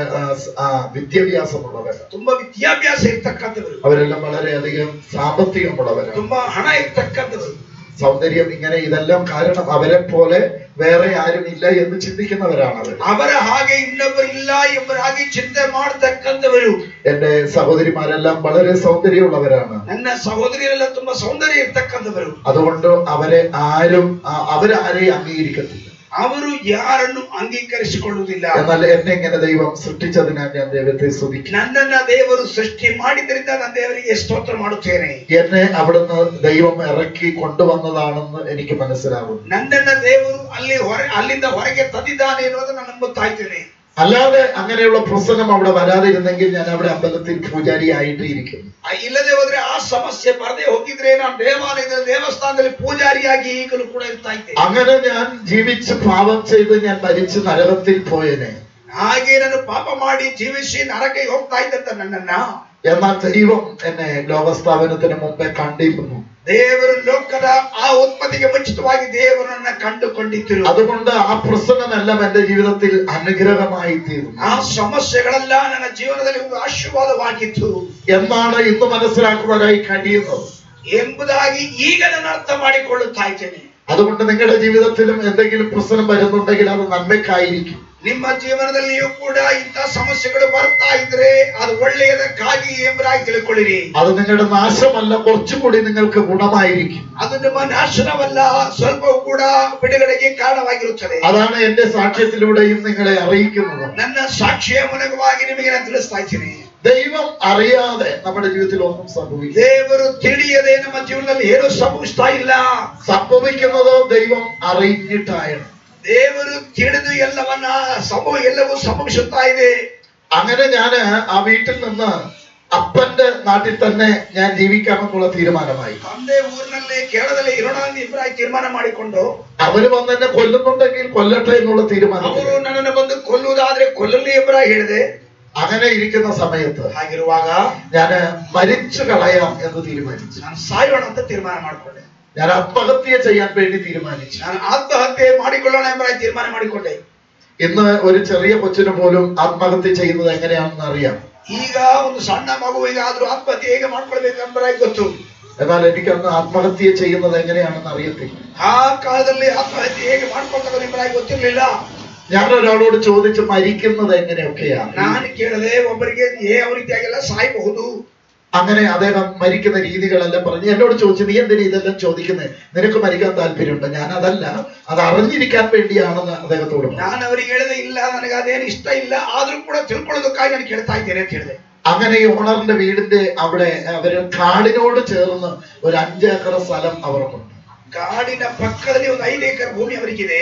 വിദ്യാഭ്യാസമുള്ളവരാണ്. ತುಂಬಾ ವಿದ್ಯಾಭ್ಯಾಸ ಇರತಕ್ಕಂಥವರು. അവരെല്ലാം വളരെയധികം സാമ്പത്തികമുള്ളവരാണ്. ತುಂಬಾ ಹಣ ಇರತಕ್ಕಂಥವರು. സൗന്ദര്യം ഇങ്ങനെ ഇതെല്ലാം കാരണം അവരെ പോലെ വേറെ ആരും ഇല്ല എന്ന് ചിന്തിക്കുന്നവരാണ് അവർ. ಅವರ ಹಾಗೆ ಇನ್ನೊಬ್ಬರಿಲ್ಲ ಎಂಬುದಾಗಿ ಚಿಂತೆ ಮಾಡತಕ್ಕಂಥವರು. എന്റെ സഹോദരിമാരെല്ലാം വളരെ സൗന്ദര്യമുള്ളവരാണ്. ನನ್ನ സഹോദരിയരെല്ലാം ತುಂಬಾ സൗന്ദര്യം ಇರತಕ್ಕಂಥವರು. അതുകൊണ്ട് അവരെ ആരും അവരാരെയും അംഗീകരിക്കത്തില്ല. ಅವರು ಯಾರನ್ನು ಅಂಗೀಕರಿಸಿಕೊಳ್ಳುವುದಿಲ್ಲ. എന്നാൽ എന്നെ ഇങ്ങനെ ദൈവം സൃഷ്ടിച്ചതിനാൽ ഞാൻ ദൈവത്തെ സ്തുതിക്കുന്നു. ನನ್ನನ್ನ ದೇವರು ಸೃಷ್ಟಿ ಮಾಡಿದ್ದರಿಂದ ನಾನು ದೇವರಿಗೆ ಸ್ತೋತ್ರ ಮಾಡುತ್ತೇನೆ. എന്നെ അവിടുന്ന് ദൈവം ഇറക്കി കൊണ്ടുവന്നതാണെന്ന് എനിക്ക് മനസ്സിലാകും. ನನ್ನನ್ನ ದೇವರು ಅಲ್ಲಿ ಅಲ್ಲಿಂದ ಹೊರಗೆ ತಂದಿದ್ದಾನೆ ಎನ್ನುವುದನ್ನು ನಾನು ನಂಬುತ್ತಾ ಇದ್ದೇನೆ. അല്ലാതെ അങ്ങനെയുള്ള പ്രശ്നം അവിടെ വരാതിരുന്നെങ്കിൽ ഞാൻ അവിടെ അമ്പലത്തിൽ പൂജാരി ആയിട്ട് ഇരിക്കും. ഇല്ലದೆ ಹೋದ್ರೆ ಆ ಸಮಸ್ಯೆ ಬರದೆ ಹೋಗಿದ್ರೆ ನಾನು ದೇವಾಲಯದ ದೇವಸ್ಥಾನದಲ್ಲಿ ಪೂಜಾರಿಯಾಗಿ ಈಗಲೂ ಕೂಡ ಇರ್ತಾ ಇದ್ದೆ. അങ്ങനെ ഞാൻ ജീവിച്ച് പാപം ചെയ്ത് ഞാൻ മരിച്ച് നരകത്തിൽ പോയേനെ. ಹಾಗೆ ನಾನು ಪಾಪ ಮಾಡಿ ಜೀವಿಸಿ ನರಕಕ್ಕೆ ಹೋಗ್ತಾ ಇದ್ದಂತ ನನ್ನನ್ನ എന്നാൽ ദൈവം എന്നെ ലോകസ്ഥാപനത്തിന് മുമ്പേ കണ്ടിരുന്നു. ದೇವರು ಲೋಕದ ಆ ಉತ್ಪತ್ತಿಗೆ ಮುಂಚಿತವಾಗಿ ದೇವರನ್ನ ಕಂಡುಕೊಂಡಿದ್ದರು. അതുകൊണ്ട് ആ പ്രശ്നമെല്ലാം എന്റെ ജീവിതത്തിൽ അനുഗ്രഹമായി തീർന്നു. ಆ ಸಮಸ್ಯೆಗಳೆಲ್ಲ ನನ್ನ ಜೀವನದಲ್ಲಿ ಒಂದು ಆಶೀರ್ವಾದವಾಗಿತ್ತು എന്നാണ് ഇന്ന് മനസ്സിലാക്കുവാനായി കഴിയുന്നത് ಎಂಬುದಾಗಿ ಈಗ ನಾನು ಅರ್ಥ ಮಾಡಿಕೊಳ್ಳುತ್ತಾ ಇದ್ದೇನೆ. അതുകൊണ്ട് നിങ്ങളുടെ ജീവിതത്തിലും എന്തെങ്കിലും പ്രശ്നം വരുന്നുണ്ടെങ്കിൽ അത് നന്മയ്ക്കായിരിക്കും. ನಿಮ್ಮ ಜೀವನದಲ್ಲಿಯೂ ಕೂಡ ಇಂಥ ಸಮಸ್ಯೆಗಳು ಬರ್ತಾ ಇದ್ರೆ ಅದು ಒಳ್ಳೆಯದಕ್ಕಾಗಿ ಎಂಬುದಾಗಿ ತಿಳ್ಕೊಳ್ಳಿರಿ. അത് നിങ്ങളുടെ നാശമല്ല, കുറച്ചുകൂടി നിങ്ങൾക്ക് ഗുണമായിരിക്കും. ಅದು ನಿಮ್ಮ ನಾಶನವಲ್ಲ, ಸ್ವಲ್ಪ ಕೂಡ ಬಿಡುಗಡೆಗೆ ಕಾರಣವಾಗಿರುತ್ತದೆ. അതാണ് എന്റെ സാക്ഷ്യത്തിലൂടെയും നിങ്ങളെ അറിയിക്കുന്നത്. ನನ್ನ ಸಾಕ್ಷಿಯ ಮೂಲಕವಾಗಿ ನಿಮಗೆ ನಾನು ತಿಳಿಸ್ತಾ ಇದ್ದೀನಿ. ദൈവം അറിയാതെ നമ്മുടെ ജീവിതത്തിൽ ഒന്നും സംഭവിക്കും. ದೇವರು ತಿಳಿಯದೆ ನಮ್ಮ ಜೀವನದಲ್ಲಿ ಏನೂ ಸಂಭವಿಸ್ತಾ ಇಲ್ಲ. സംഭവിക്കുന്നത് ദൈവം അറിഞ്ഞിട്ടാണ്. ದೇವರು ತಿಳಿದು ಎಲ್ಲವನ್ನ ಸಂಭವ ಎಲ್ಲವೂ ಸಂಭವಿಸುತ್ತಾ ಇದೆ. അങ്ങനെ ഞാന് ആ വീട്ടിൽ നിന്ന് അപ്പന്റെ നാട്ടിൽ തന്നെ ഞാൻ ജീവിക്കാമെന്നുള്ള തീരുമാനമായി. ತಂದೆ ಊರಿನಲ್ಲಿ ಕೇರಳದಲ್ಲಿ ಇರೋಣ ಅಂತ ಇಬ್ಬರಾಗಿ ತೀರ್ಮಾನ ಮಾಡಿಕೊಂಡು അവര് വന്ന് എന്നെ കൊല്ലുന്നുണ്ടെങ്കിൽ കൊല്ലട്ടെ എന്നുള്ള തീരുമാനം. ಅವರು ನನ್ನನ್ನು ಬಂದು ಕೊಲ್ಲುವುದಾದ್ರೆ ಕೊಲ್ಲಲಿ ಎಂಬುದಾಗಿ ಹೇಳಿದೆ. അങ്ങനെ ഇരിക്കുന്ന സമയത്ത് ಹಾಗಿರುವಾಗ ഞാന് മരിച്ചു കളയാം എന്ന് തീരുമാനിച്ചു. ನಾನು ಸಾಯೋಣ ಅಂತ ತೀರ್ಮಾನ ಮಾಡಿಕೊಂಡೆ. ഞാൻ ആത്മഹത്യ ചെയ്യാൻ വേണ്ടി തീരുമാനിച്ചു. ನಾನು ಆತ್ಮಹತ್ಯೆ ಮಾಡಿಕೊಳ್ಳೋಣ ಎಂಬುದಾಗಿ ತೀರ್ಮಾನ ಮಾಡಿಕೊಂಡೆ. ഇന്ന് ഒരു ചെറിയ കൊച്ചിന് പോലും ആത്മഹത്യ ചെയ്യുന്നത് എങ്ങനെയാണെന്ന് അറിയാം. ಈಗ ಒಂದು ಸಣ್ಣ ಮಗುವಿಗಾದ್ರೂ ಆತ್ಮಹತ್ಯೆ ಹೇಗೆ ಮಾಡ್ಕೊಳ್ಬೇಕು ಎಂಬುದಾಗಿ ಗೊತ್ತು. എന്നാൽ എനിക്ക് അന്ന് ആത്മഹത്യ ചെയ്യുന്നത് എങ്ങനെയാണെന്ന് അറിയത്തില്ല. ಆ ಕಾಲದಲ್ಲಿ ಆತ್ಮಹತ್ಯೆ ಹೇಗೆ ಮಾಡ್ಕೊಳ್ತಾರೆ ಎಂಬುದಾಗಿ ಗೊತ್ತಿರಲಿಲ್ಲ. ഞാൻ ഒരാളോട് ചോദിച്ചു മരിക്കുന്നത് എങ്ങനെയൊക്കെയാണ്. ನಾನು ಕೇಳದೆ ಒಬ್ಬರಿಗೆ ಯಾವ ರೀತಿಯಾಗೆಲ್ಲ ಸಾಯಬಹುದು. അങ്ങനെ അദ്ദേഹം മരിക്കുന്ന രീതികളെല്ലാം പറഞ്ഞു. എന്നോട് ചോദിച്ചു, നീ എന്തിനാ ഇതെല്ലാം ചോദിക്കുന്നത്, നിനക്ക് മരിക്കാൻ താല്പര്യമുണ്ടോ? ഞാൻ അതല്ല, അത് അറിഞ്ഞിരിക്കാൻ വേണ്ടിയാണെന്ന് അദ്ദേഹത്തോട് പറഞ്ഞു. ನಾನು ಅವರಿಗೆ ಹೇಳಿದೆ, ಇಲ್ಲ ನನಗೆ ಅದೇನು ಇಷ್ಟ ಇಲ್ಲ, ಆದ್ರೂ ಕೂಡ ತಿಳ್ಕೊಳ್ಳೋದಕ್ಕಾಗಿ ನಾನು ಕೇಳ್ತಾ ಇದ್ದೇನೆ ಅಂತ ಹೇಳಿದೆ. അങ്ങനെ ഈ ഓണറിന്റെ വീടിന്റെ അവിടെ അവര് കാടിനോട് ചേർന്ന് ഒരു അഞ്ചേക്കർ സ്ഥലം അവർക്കുണ്ട്. കാടിನ ಪಕ್ಕದಲ್ಲಿ ಒಂದು ಐದು ಏಕರ್ ಭೂಮಿ ಅವರಿಗಿದೆ.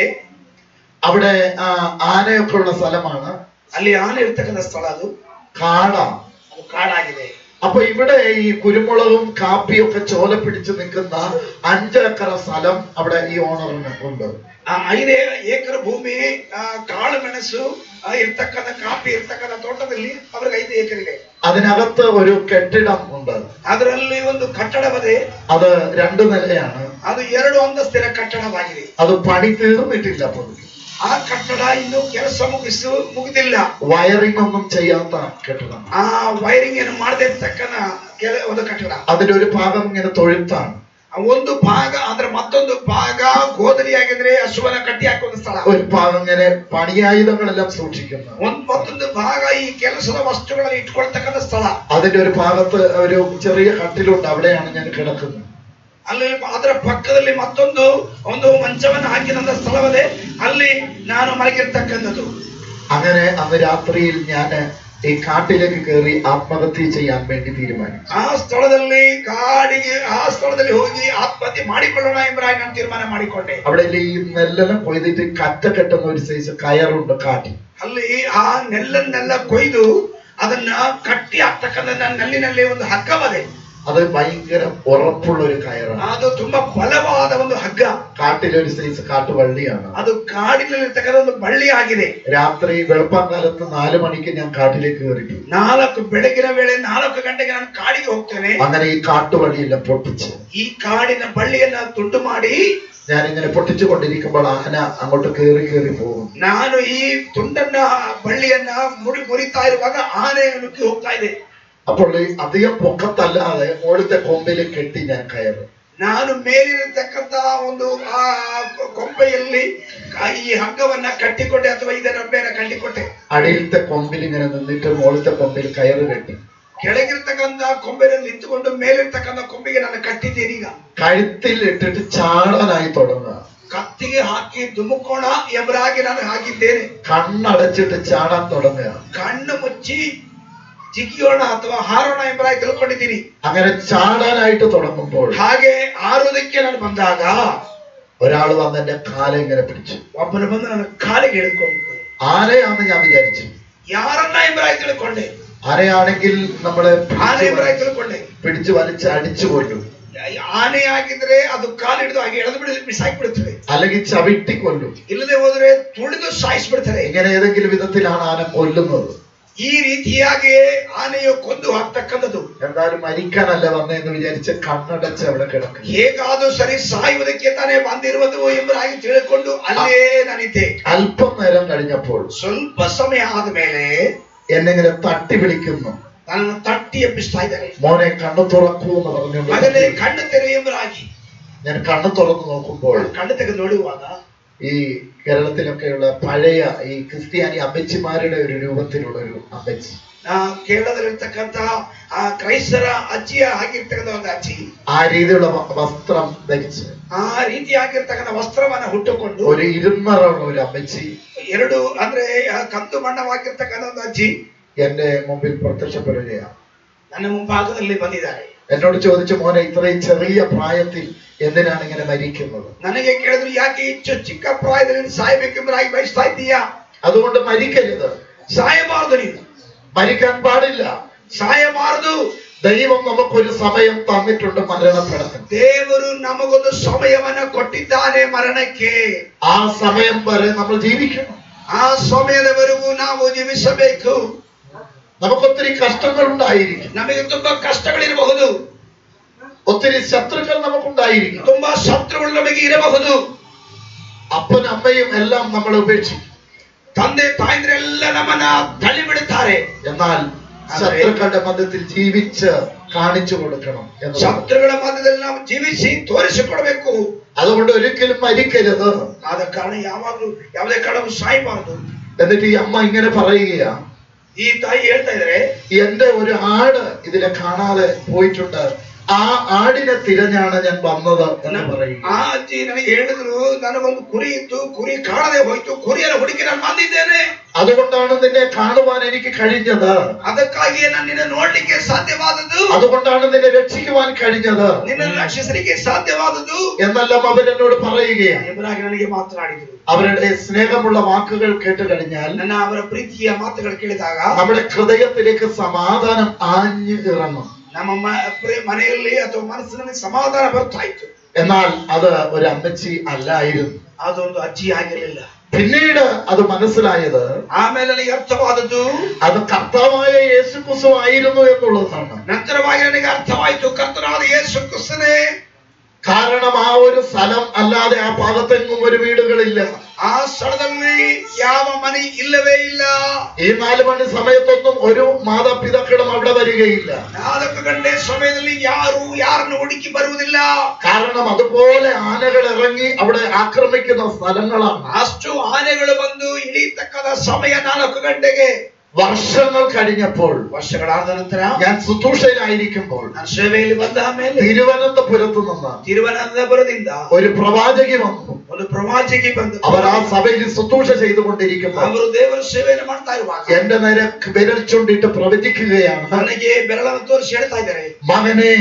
അവിടെ ആനയൊക്കെ ഉള്ള സ്ഥലമാണ്. ಅಲ್ಲಿ ಆನೆ ಇರ್ತಕ್ಕಂಥ ಸ್ಥಳ, ಅದು കാടാണ്, ಅದು ಕಾಡಾಗಿದೆ. അപ്പൊ ഇവിടെ ഈ കുരുമുളകും കാപ്പിയും ഒക്കെ ചോല പിടിച്ച് നിൽക്കുന്ന അഞ്ചേക്കർ സ്ഥലം അവിടെ ഈ ഓണറിന് ഉണ്ട്. ಆ ಐದು ಏಕರ್ ಭೂಮಿ ಕಾಳು ಮೆಣಸು ಇರ್ತಕ್ಕಂಥ ಕಾಫಿ ಇರ್ತಕ್ಕಂಥ ತೋಟದಲ್ಲಿ ಅವ್ರಿಗೆ ಐದು ಏಕರ್ ಇದೆ. അതിനകത്ത് ഒരു കെട്ടിടം ഉണ്ട്. ಅದರಲ್ಲಿ ಒಂದು ಕಟ್ಟಡವಿದೆ. അത് രണ്ട് നിലയാണ്. ಅದು ಎರಡು ಅಂತಸ್ತಿನ ಕಟ್ಟಡವಾಗಿದೆ. അത് പണി തീർന്നിട്ടില്ല. ಆ ಕಟ್ಟಡ ಇನ್ನು ಕೆಲಸ ಮುಗಿಸು ಮುಗಿದಿಲ್ಲ. വയറിംഗ് ഒന്നും ചെയ്യാത്ത കെട്ടിടം. ಆ ವೈರಿಂಗ್ ಏನು ಮಾಡದೇ ಇರ್ತಕ್ಕಂಥ ಒಂದು ಕಟ್ಟಡ. അതിന്റെ ഒരു ഭാഗം ഇങ്ങനെ തൊഴുത്താണ്. ಒಂದು ಭಾಗ ಅಂದ್ರೆ ಮತ್ತೊಂದು ಭಾಗ ಗೋದಲಿಯಾಗಿದ್ರೆ ಹಸುವನ್ನ ಕಟ್ಟಿ ಹಾಕುವ ಸ್ಥಳ. ഒരു ഭാഗം ഇങ്ങനെ പണിയായുധങ്ങളെല്ലാം സൂക്ഷിക്കുന്ന. ಒಂದ್ ಮತ್ತೊಂದು ಭಾಗ ಈ ಕೆಲಸದ ವಸ್ತುಗಳನ್ನು ಇಟ್ಕೊಳ್ತಕ್ಕಂಥ ಸ್ಥಳ. അതിന്റെ ഒരു ഭാഗത്ത് ഒരു ചെറിയ കട്ടിലുണ്ട്, അവിടെയാണ് ഞാൻ കിടക്കുന്നത്. ಅಲ್ಲಿ ಅದರ ಪಕ್ಕದಲ್ಲಿ ಮತ್ತೊಂದು ಒಂದು ಮಂಚವನ್ನು ಹಾಕಿದಂತ ಸ್ಥಳವೇ, ಅಲ್ಲಿ ನಾನು ಮಲಗಿರ್ತಕ್ಕಂಥದ್ದು. അങ്ങനെ അന്ന് രാത്രിയിൽ ഞാൻ ഈ കാട്ടിലേക്ക് കയറി ആത്മഹത്യ ചെയ്യാൻ വേണ്ടി തീരുമാനിച്ചു. ಆ ಸ್ಥಳದಲ್ಲಿ ಕಾಡಿಗೆ ಆ ಸ್ಥಳದಲ್ಲಿ ಹೋಗಿ ಆತ್ಮಹತ್ಯೆ ಮಾಡಿಕೊಳ್ಳೋಣ ಎಂಬುದಾಗಿ ನಾನು ತೀರ್ಮಾನ ಮಾಡಿಕೊಂಡೆ. അവിടെ ഈ നെല്ലെല്ലാം കൊയ്തിട്ട് കറ്റ കെട്ടുന്ന ഒരു സൈസ് കയറുണ്ട് കാട്ടിൽ. ಅಲ್ಲಿ ಆ ನೆಲ್ಲನ್ನೆಲ್ಲ ಕೊಯ್ದು ಅದನ್ನ ಕಟ್ಟಿ ಹಾಕ್ತಕ್ಕಂಥ ನೆಲ್ಲಿನಲ್ಲಿ ಒಂದು ಹಗ್ಗವದೆ. അത് ഭയങ്കര ഉറപ്പുള്ള ഒരു കയറാണ്. അത് ತುಂಬಾ ಬಲವಾದ ಒಂದು ಹಗ್ಗ. കാട്ടിലെ ഒരു സൈസ് കാട്ടുവള്ളിയാണ്. ಅದು ಕಾಡಿನಲ್ಲಿರ್ತಕ್ಕಂಥ ಒಂದು ಬಳ್ಳಿ ಆಗಿದೆ. രാത്രി വെളുപ്പാങ്കാലത്ത് നാലു മണിക്ക് ഞാൻ കാട്ടിലേക്ക് കയറി. ನಾಲ್ಕು ಬೆಳಗಿನ ವೇಳೆ ನಾಲ್ಕು ಗಂಟೆಗೆ ನಾನು ಕಾಡಿಗೆ ಹೋಗ್ತೇನೆ. അങ്ങനെ ഈ കാട്ടുവള്ളിയെല്ലാം പൊട്ടിച്ച് ಈ ಕಾಡಿನ ಬಳ್ಳಿಯನ್ನ ತುಂಡು ಮಾಡಿ ഞാനിങ്ങനെ പൊട്ടിച്ചു കൊണ്ടിരിക്കുമ്പോൾ ആന അങ്ങോട്ട് കയറി കയറി പോകും. ನಾನು ಈ ತುಂಡನ್ನ ಬಳ್ಳಿಯನ್ನ ಮುಡಿ ಮುರಿತಾ ಇರುವಾಗ ಆನೆ ನುಗ್ಗಿ ಹೋಗ್ತಾ ಇದೆ. അപ്പോൾ അധികം പൊക്കത്തല്ലാതെ മുകളിലത്തെ കൊമ്പിൽ കെട്ടി ഞാൻ കയറും. ನಾನು ಮೇಲಿರತಕ್ಕಂತ ಒಂದು ಆ ಕೊಂಬೆಯಲ್ಲಿ ಈ ಹಗ್ಗವನ್ನ ಕಟ್ಟಿಕೊಂಡೆ ಅಥವಾ ಇದರ ರಬ್ಬೆಯನ್ನ ಕಟ್ಟಿಕೊಟ್ಟೆ. അടിയിലത്തെ കൊമ്പിൽ ഇങ്ങനെ നിന്നിട്ട് മുകളിലത്തെ കൊമ്പിൽ കയറ് കെട്ടി ಕೆಳಗಿರ್ತಕ್ಕಂತ ಕೊಂಬೆಯಲ್ಲಿ ನಿಂತುಕೊಂಡು ಮೇಲಿರ್ತಕ್ಕಂತ ಕೊಂಬೆಗೆ ನಾನು ಕಟ್ಟಿದ್ದೀನಿ. ಈಗ കഴുത്തിൽ ഇട്ടിട്ട് ചാടാനായി തുടങ്ങുക. ಕತ್ತಿಗೆ ಹಾಕಿ ಧುಮುಕೋಣ ಎಂಬರಾಗಿ ನಾನು ಹಾಕಿದ್ದೇನೆ. കണ്ണടച്ചിട്ട് ചാടാൻ തുടങ്ങുക. ಕಣ್ಣು ಮುಚ್ಚಿ ಜಿಗಿಯೋಣ ಅಥವಾ ಹಾರೋಣ ಎಂಬರಾಗಿ ತಿಳ್ಕೊಂಡಿದ್ದೀನಿ. അങ്ങനെ ചാടാനായിട്ട് തുടങ്ങുമ്പോൾ ಹಾಗೆ ಹಾರೋದಕ್ಕೆ ನಾನು ಬಂದಾಗ ഒരാൾ വന്ന് എന്റെ കാലെ ഇങ്ങനെ പിടിച്ചു. ಒಬ್ಬನು ಬಂದು ನನ್ನ ಕಾಲಿಗೆ ಹಿಡ್ಕೊಂಡು ആനയാണെന്ന് ഞാൻ വിചാരിച്ചു. ಯಾರನ್ನ ಎಂಬರಾಗಿ ತಿಳ್ಕೊಂಡೆ. ആനയാണെങ്കിൽ നമ്മളെ ಆನೆ ಎಂಬರಾಗಿ ತಿಳ್ಕೊಂಡೆ. പിടിച്ചു വലിച്ച് അടിച്ചു കൊല്ലും. ಆನೆಯಾಗಿದ್ರೆ ಅದು ಕಾಲು ಹಿಡಿದು ಹಾಗೆ ಎಳೆದು ಬಿಡಿ ಬಿಸಾಕಿ ಬಿಡುತ್ತದೆ. അല്ലെങ്കിൽ ചവിട്ടി കൊല്ലും. ಇಲ್ಲದೆ ಹೋದ್ರೆ ತುಳಿದು ಸಾಯಿಸ್ಬಿಡ್ತಾರೆ. ഇങ്ങനെ ഏതെങ്കിലും വിധത്തിലാണ് ആന കൊല്ലുന്നത്. ಈ ರೀತಿಯಾಗಿ ಆನೆಯು ಕೊಂದು ಹಾಕ್ತಕ್ಕಂಥದ್ದು. എന്തായാലും മരിക്കാനല്ല വന്നതെന്ന് വിചാരിച്ച് കണ്ണടച്ച് അവിടെ കിടക്കും. ಹೇಗಾದ್ರೂ ಸರಿ ಸಾಯುವುದಕ್ಕೆ ತಾನೇ ಬಂದಿರುವುದು ಎಂಬುದಾಗಿ ತಿಳ್ಕೊಂಡು ಅಲ್ಲೇ ನಾನಿದ್ದೆ. അല്പം നേരം കഴിഞ്ഞപ്പോൾ ಸ್ವಲ್ಪ ಸಮಯ ಆದ ಮೇಲೆ എന്നെ ഇങ്ങനെ തട്ടി വിളിക്കുന്നു. ನನ್ನನ್ನು തട്ടി ಎಬ್ಬಿಸ್ತಾ ಇದ್ದಾರೆ. മോനെ കണ്ണു തുറക്കൂ എന്ന് പറഞ്ഞു. ಮಗನೇ ಕಣ್ಣು ತೆರೆ ಎಂಬುದಾಗಿ ഞാൻ കണ്ണു തുറന്നു നോക്കുമ്പോൾ കണ്ണು ತೆಗೆದು ನೋಡುವಾಗ ഈ കേരളത്തിലൊക്കെയുള്ള പഴയ ഈ ക്രിസ്ത്യാനി അമ്മച്ചിമാരുടെ ഒരു രൂപത്തിലുള്ള ഒരു അമ്മച്ചി, കേരളത്തിലിರ್ತಕ್ಕಂತ ಆ ಕ್ರೈಸ್ತರ ಅಜ್ಜಿಯ ಆಗಿರ್ತಕ್ಕಂಥ ಒಂದು ಅಜ್ಜಿ, ആ രീതിയിലുള്ള വസ്ത്രം ധരിച്ച് ಆ ರೀತಿಯಾಗಿರ್ತಕ್ಕಂಥ ವಸ್ತ್ರವನ್ನ ಹುಟ್ಟುಕೊಂಡು ഒരു ഇരുന്നറുള്ള ഒരു അമ്മച്ചി, ಎರಡು ಅಂದ್ರೆ ಕಂದು ಬಣ್ಣವಾಗಿರ್ತಕ್ಕಂಥ ಒಂದು ಅಜ್ಜಿ എന്റെ മുമ്പിൽ പ്രത്യക്ഷപ്പെടുകയാണ്. ನನ್ನ ಮುಂಭಾಗದಲ್ಲಿ ಬಂದಿದ್ದಾರೆ. എന്നോട് ചോദിച്ചു, മോനെ ഇത്രയും ചെറിയ പ്രായത്തിൽ എന്തിനാണ് ഇങ്ങനെ മരിക്കുന്നത്? ನನಗೆ ಕೇಳಿದ್ರು, ಯಾಕೆ ಇಷ್ಟು ಚಿಕ್ಕ ಪ್ರಾಯದಲ್ಲಿ ಸಾಯಬೇಕೆಂಬುದಾಗಿ ಬಯಸ್ತಾ ಇದ್ದೀಯಾ? അതുകൊണ്ട് മരിക്കരുത്, ಸಾಯಬಾರದು, ನೀನು മരിക്കാൻ പാടില്ല, ಸಾಯಬಾರದು. ദൈവം നമുക്കൊരു സമയം തന്നിട്ടുണ്ട് മരണപ്പെടാൻ. ದೇವರು ನಮಗೊಂದು ಸಮಯವನ್ನ ಕೊಟ್ಟಿದ್ದಾನೆ ಮರಣಕ್ಕೆ. ആ സമയം വരെ നമ്മൾ ജീവിക്കണം. ಆ ಸಮಯದವರೆಗೂ ನಾವು ಜೀವಿಸಬೇಕು. നമുക്കൊത്തിരി കഷ്ടങ്ങൾ ഉണ്ടായിരിക്കും, ನಮಗೆ ತುಂಬಾ ಕಷ್ಟಗಳಿರಬಹುದು, ഒത്തിരി ശത്രുക്കൾ നമുക്കുണ്ടായിരിക്കും, ತುಂಬಾ ಶತ್ರುಗಳು ನಮಗೆ ಇರಬಹುದು. അപ്പനും അമ്മയും എല്ലാം നമ്മൾ ഉപേക്ഷിക്കും, ತಂದೆ ತಾಯಂದ್ರೆಲ್ಲ ನಮ್ಮನ್ನ ತಳ್ಳಿ ಬಿಡುತ್ತಾರೆ. എന്നാൽ ശത്രുക്കളുടെ മധ്യത്തിൽ ജീവിച്ച് കാണിച്ചു കൊടുക്കണം. ശത്രുಗಳ ಮಧ್ಯದಲ್ಲಿ ನಾವು ಜೀವಿಸಿ ತೋರಿಸಿಕೊಡಬೇಕು. അതുകൊണ്ട് ഒരിക്കലും മരിക്കരുത്. ಆದ ಕಾರಣ ಯಾವಾಗಲೂ ಯಾವುದೇ ಕಾರಣವೂ ಸಾಯಬಾರದು. എന്നിട്ട് ഈ അമ്മ ഇങ്ങനെ പറയുകയാ, ഈ ತಾಯಿ ಹೇಳ್ತಾ ಇದ್ದಾರೆ, എന്റെ ഒരു ആട് ഇതിലെ കാണാതെ പോയിട്ടുണ്ട്, ആ ആടിനെ തിരഞ്ഞാണ് ഞാൻ വന്നത് എന്ന് പറയും. ಆ ಅಜ್ಜಿ ನನಗೆ ಹೇಳಿದ್ರು, ನನಗೊಂದು ಕುರಿ ಇತ್ತು, ಕುರಿ ಕಾಣದೆ ಹೋಯ್ತು, ಕುರಿಯನ್ನು ಹುಡುಕಿ ನಾನು ಬಂದಿದ್ದೇನೆ, അതുകൊണ്ടാണ് നിന്നെ കാണുവാൻ എനിക്ക് കഴിഞ്ഞത്, ಅದಕ್ಕಾಗಿಯೇ ನಾನು ನಿನ್ನ ನೋಡ್ಲಿಕ್ಕೆ ಸಾಧ್ಯವಾದದ್ದು, അതുകൊണ്ടാണ് നിന്നെ രക്ഷിക്കുവാൻ കഴിഞ്ഞത്, ನಿನ್ನ ರಕ್ಷಿಸಲಿಕ್ಕೆ ಸಾಧ್ಯವಾದದ್ದು എന്നെല്ലാം അവരെന്നോട് പറയുകയാണ്. ಎಂಬುದಾಗಿ ನನಗೆ ಮಾತನಾಡಿದರು. അവരുടെ സ്നേഹമുള്ള വാക്കുകൾ കേട്ട് കഴിഞ്ഞാൽ ನನ್ನ ಅವರ ಪ್ರೀತಿಯ ಮಾತುಗಳು ಕೇಳಿದಾಗ നമ്മുടെ ഹൃദയത്തിലേക്ക് സമാധാനം ആഞ്ഞു ഇറങ്ങും. ನಮ್ಮ ಮನೆಯಲ್ಲಿ ಅಥವಾ ಮನಸ್ಸಿನಲ್ಲಿ ಸಮಾಧಾನ ಬರ್ತಾ ಇತ್ತು. എന്നാൽ അത് ഒരു അമ്മച്ചി അല്ലായിരുന്നു, ಅದೊಂದು ಅಜ್ಜಿ ಆಗಿರಲಿಲ್ಲ. പിന്നീട് അത് മനസ്സിലായത്, ಆಮೇಲೆ ನನಗೆ ಅರ್ಥವಾದದ್ದು അത് കർത്താവായ യേശു ക്രിസ്തു ആയിരുന്നു എന്നുള്ളതാണ്. ನಂತರವಾಗಿ ನನಗೆ ಅರ್ಥವಾಯಿತು, ಕರ್ತನಾದ ಯೇಸು ಕ್ರಿಸ್ತನೇ. കാരണം ആ ഒരു സ്ഥലം അല്ലാതെ ആ ഭാഗത്തെങ്ങും ഒരു വീടുകളില്ല, ಆ ಸ್ಥಳದಲ್ಲಿ ಯಾವ ಮನೆ ಇಲ್ಲವೇ ಇಲ್ಲ. ഈ നാല് മണി സമയത്തൊന്നും ഒരു മാതാപിതാക്കളും അവിടെ വരികയില്ല. ನಾಲ್ಕು ಗಂಟೆ ಸಮಯದಲ್ಲಿ ಯಾರು ಯಾರನ್ನು ಹುಡುಕಿ ಬರುವುದಿಲ್ಲ. കാരണം അതുപോലെ ആനകൾ ഇറങ്ങി അവിടെ ആക്രമിക്കുന്ന സ്ഥലങ്ങളാണ്. ಅಷ್ಟು ಆನೆಗಳು ಬಂದು ಇಳಿಯತಕ್ಕದ ಸಮಯ ನಾಲ್ಕು ಗಂಟೆಗೆ. വർഷങ്ങൾ കഴിഞ്ഞപ്പോൾ, ವರ್ಷಗಳಾದ ನಂತರ ഞാൻ ശുശ്രൂഷയിലായിരിക്കുമ്പോൾ ನಾನು ಸೇವೆಯಲ್ಲಿ ಬಂದ ಮೇಲೆ തിരുവനന്തപുരത്ത് നിന്ന് തിരുവനന്തപുരದಿಂದ ഒരു പ്രവാചകി വന്നു. ಒಂದು ಪ್ರವಾಚಕಿ ಬಂದು അവർ ആ സഭയിൽ ശുശ്രൂഷ ചെയ്തുകൊണ്ടിരിക്കുമ്പോൾ ಅವರು ದೇವರ ಸೇವೆಯನ್ನು ಮಾಡ್ತಾ ಇರುವಾಗ എന്റെ നേരെ വിരൽ ചൂണ്ടിട്ട് പ്രവചിക്കുകയാണ്, ನನಗೆ ಬೆರಳನ್ನು ತೋರಿಸಿ ಹೇಳ್ತಾ ಇದ್ದಾರೆ, മകനെ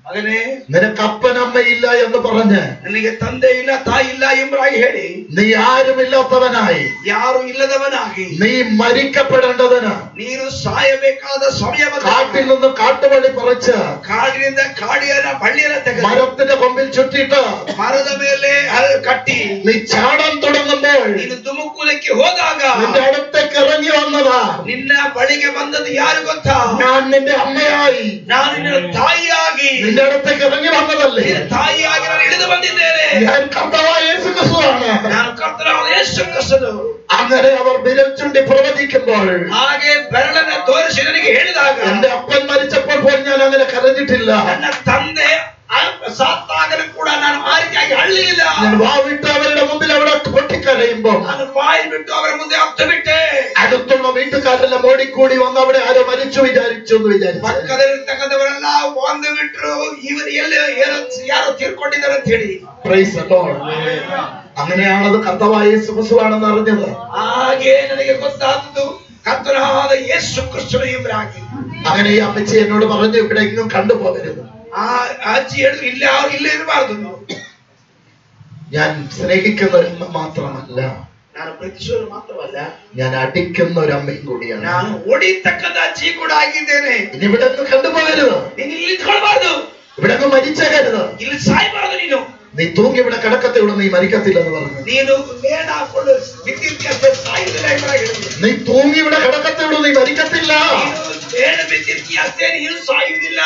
ಮಗನೇ, നിനക്ക് അപ്പനമ്മയില്ല എന്ന് പറഞ്ഞ് ನನಗೆ ತಂದೆ ಇಲ್ಲ ತಾಯಿ ಇಲ್ಲ ಎಂಬುದಾಗಿ ಹೇಳಿ നീ ആരുമില്ലാത്തവനായി ಯಾರು ಇಲ್ಲದವನಾಗಿ നീ മരിക്കപ്പെടേണ്ടതിന് ನೀನು ಸಾಯಬೇಕಾದ ಸಮಯ കാട്ടിൽ നിന്ന് കാട്ടുവള്ളി പറിച്ച് ಕಾಡಿನಿಂದ ಕಾಡಿಯನ್ನ ಬಳ್ಳಿಯನ್ನ ತೆಗೆದು മരത്തിന്റെ കൊമ്പിൽ ചുറ്റിട്ട് ಮರದ ಮೇಲೆ ಕಟ್ಟಿ നീ ചാടാൻ തുടങ്ങുമ്പോൾ ನೀನು ಧುಮುಕುಲಕ್ಕೆ ಹೋದಾಗ നിന്റെ അടുത്തേക്ക് ഇറങ്ങി വന്നതാ ನಿನ್ನ ಬಳಿಗೆ ಬಂದದ್ದು ಯಾರು ಗೊತ್ತಾ? ഞാൻ നിന്റെ അമ്മയായി, ನಾನು ನಿನ್ನ ತಾಯಿಯಾಗಿ നിന്റെ അടുത്തേക്ക് ഇറങ്ങി വന്നതല്ലേ. ತಾಯಿಯಾಗಿ ನಾನು ಇಳಿದು ಬಂದಿದ್ದೇನೆ. ഞാൻ കർത്താവായ യേശു ക്രിസ്തുവാണ്. ನಾನು ಕರ್ತನಾದ ಯೇಸು ಕ್ರಿಸ್ತನು. അങ്ങനെ അവർ വിരൽ ചൂണ്ടി പ്രവചിക്കുമ്പോൾ, ಹಾಗೆ ಬೆರಳನ್ನು ತೋರಿಸಿ ನನಗೆ ಹೇಳಿದಾಗ, എന്റെ അപ്പൻ മരിച്ചപ്പോൾ പോലും ഞാൻ അങ്ങനെ കരഞ്ഞിട്ടില്ല. ನನ್ನ ತಂದೆ ಸತ್ತಾಗಲೂ ಕೂಡ ನಾನು ಆ ರೀತಿಯಾಗಿ ಅಳ್ಳಿಲ್ಲ. ഞാൻ വാവിട്ട് അവരുടെ മുമ്പിൽ അവിടെ പൊട്ടിക്കരയുമ്പോൾ ನಾನು ಬಾಯಿ ಬಿಟ್ಟು ಅವರ ಮುಂದೆ ಅತ್ತು ಬಿಟ್ಟೆ. അടുത്തുള്ള വീട്ടുകാരെല്ലാം ഓടിക്കൂടി വന്ന് അവിടെ ആരോ മരിച്ചു വിചാരിച്ചു എന്ന് വിചാരിച്ചു. ಪಕ್ಕದಲ್ಲಿರ್ತಕ್ಕಂಥವರೆಲ್ಲ ಒಂದು ಬಿಟ್ಟರು, ಇವರು ಎಲ್ಲಿ ಯಾರೋ ತೀರ್ಕೊಂಡಿದ್ದಾರೆ ಅಂತ ಹೇಳಿ. Praise the Lord. അങ്ങനെയാണത് കർത്താവായ യേശു ക്രിസ്തുവാണെന്ന് അറിഞ്ഞത്. ಹಾಗೆ ನನಗೆ ಗೊತ್ತಾದದ್ದು ಕರ್ತನಾದ ಯೇಸು ಕ್ರಿಸ್ತನು ಇವರಾಗಿ. അങ്ങനെ ഈ അമ്മച്ചി എന്നോട് പറഞ്ഞു, ഇവിടെ എങ്ങും കണ്ടുപോകരുത്. ആ അജ്ജി ಹೇಳಿದ್ರು, ಇಲ್ಲ ಇಲ್ಲ ಇರಬಾರದು. ഞാൻ സ്നേഹിക്കുന്നവർ മാത്രമല്ല, ನಾನು ಪ್ರೀತಿಸೋರು ಮಾತ್ರವಲ್ಲ, ഞാൻ അടിക്കുന്ന ഒരു അമ്മയും കൂടിയാണ്. ನಾನು ಓಡಿತಕ್ಕಂಥ ಅಜ್ಜಿ ಕೂಡ ಆಗಿದ್ದೇನೆ. ഇനി ഇവിടെ ഒന്നും കണ്ടുപോകരുത്, ನೀನು ಇಲ್ಲಿ ನಿಂತ್ಕೊಳ್ಬಾರ್ದು, ഇവിടെ ഒന്നും മരിച്ചേക്കരുത്, ಇಲ್ಲಿ ಸಾಯ್ಬಾರ್ದು. ನೀನು നീ തൂങ്ങി ഇവിടെ കിടക്കത്തേ ഉള്ളൂ, നീ മരിക്കത്തില്ലെന്ന് പറഞ്ഞു. ನೀನು ನೇಣು ಹಾಕೊಂಡು ಬಿದ್ದಿರ್ತೀಯ, ಸಾಯುವುದಿಲ್ಲ ಎಂಬುದಾಗಿ ಹೇಳಿದ್ರು. നീ തൂങ്ങി ഇവിടെ കിടക്കത്തേ ഉള്ളൂ, നീ മരിക്കത്തില്ല ನೀನು ನೇಣು ಬಿದ್ದಿರ್ತೀಯ ಅಷ್ಟೇ, ನೀನು ಸಾಯುವುದಿಲ್ಲ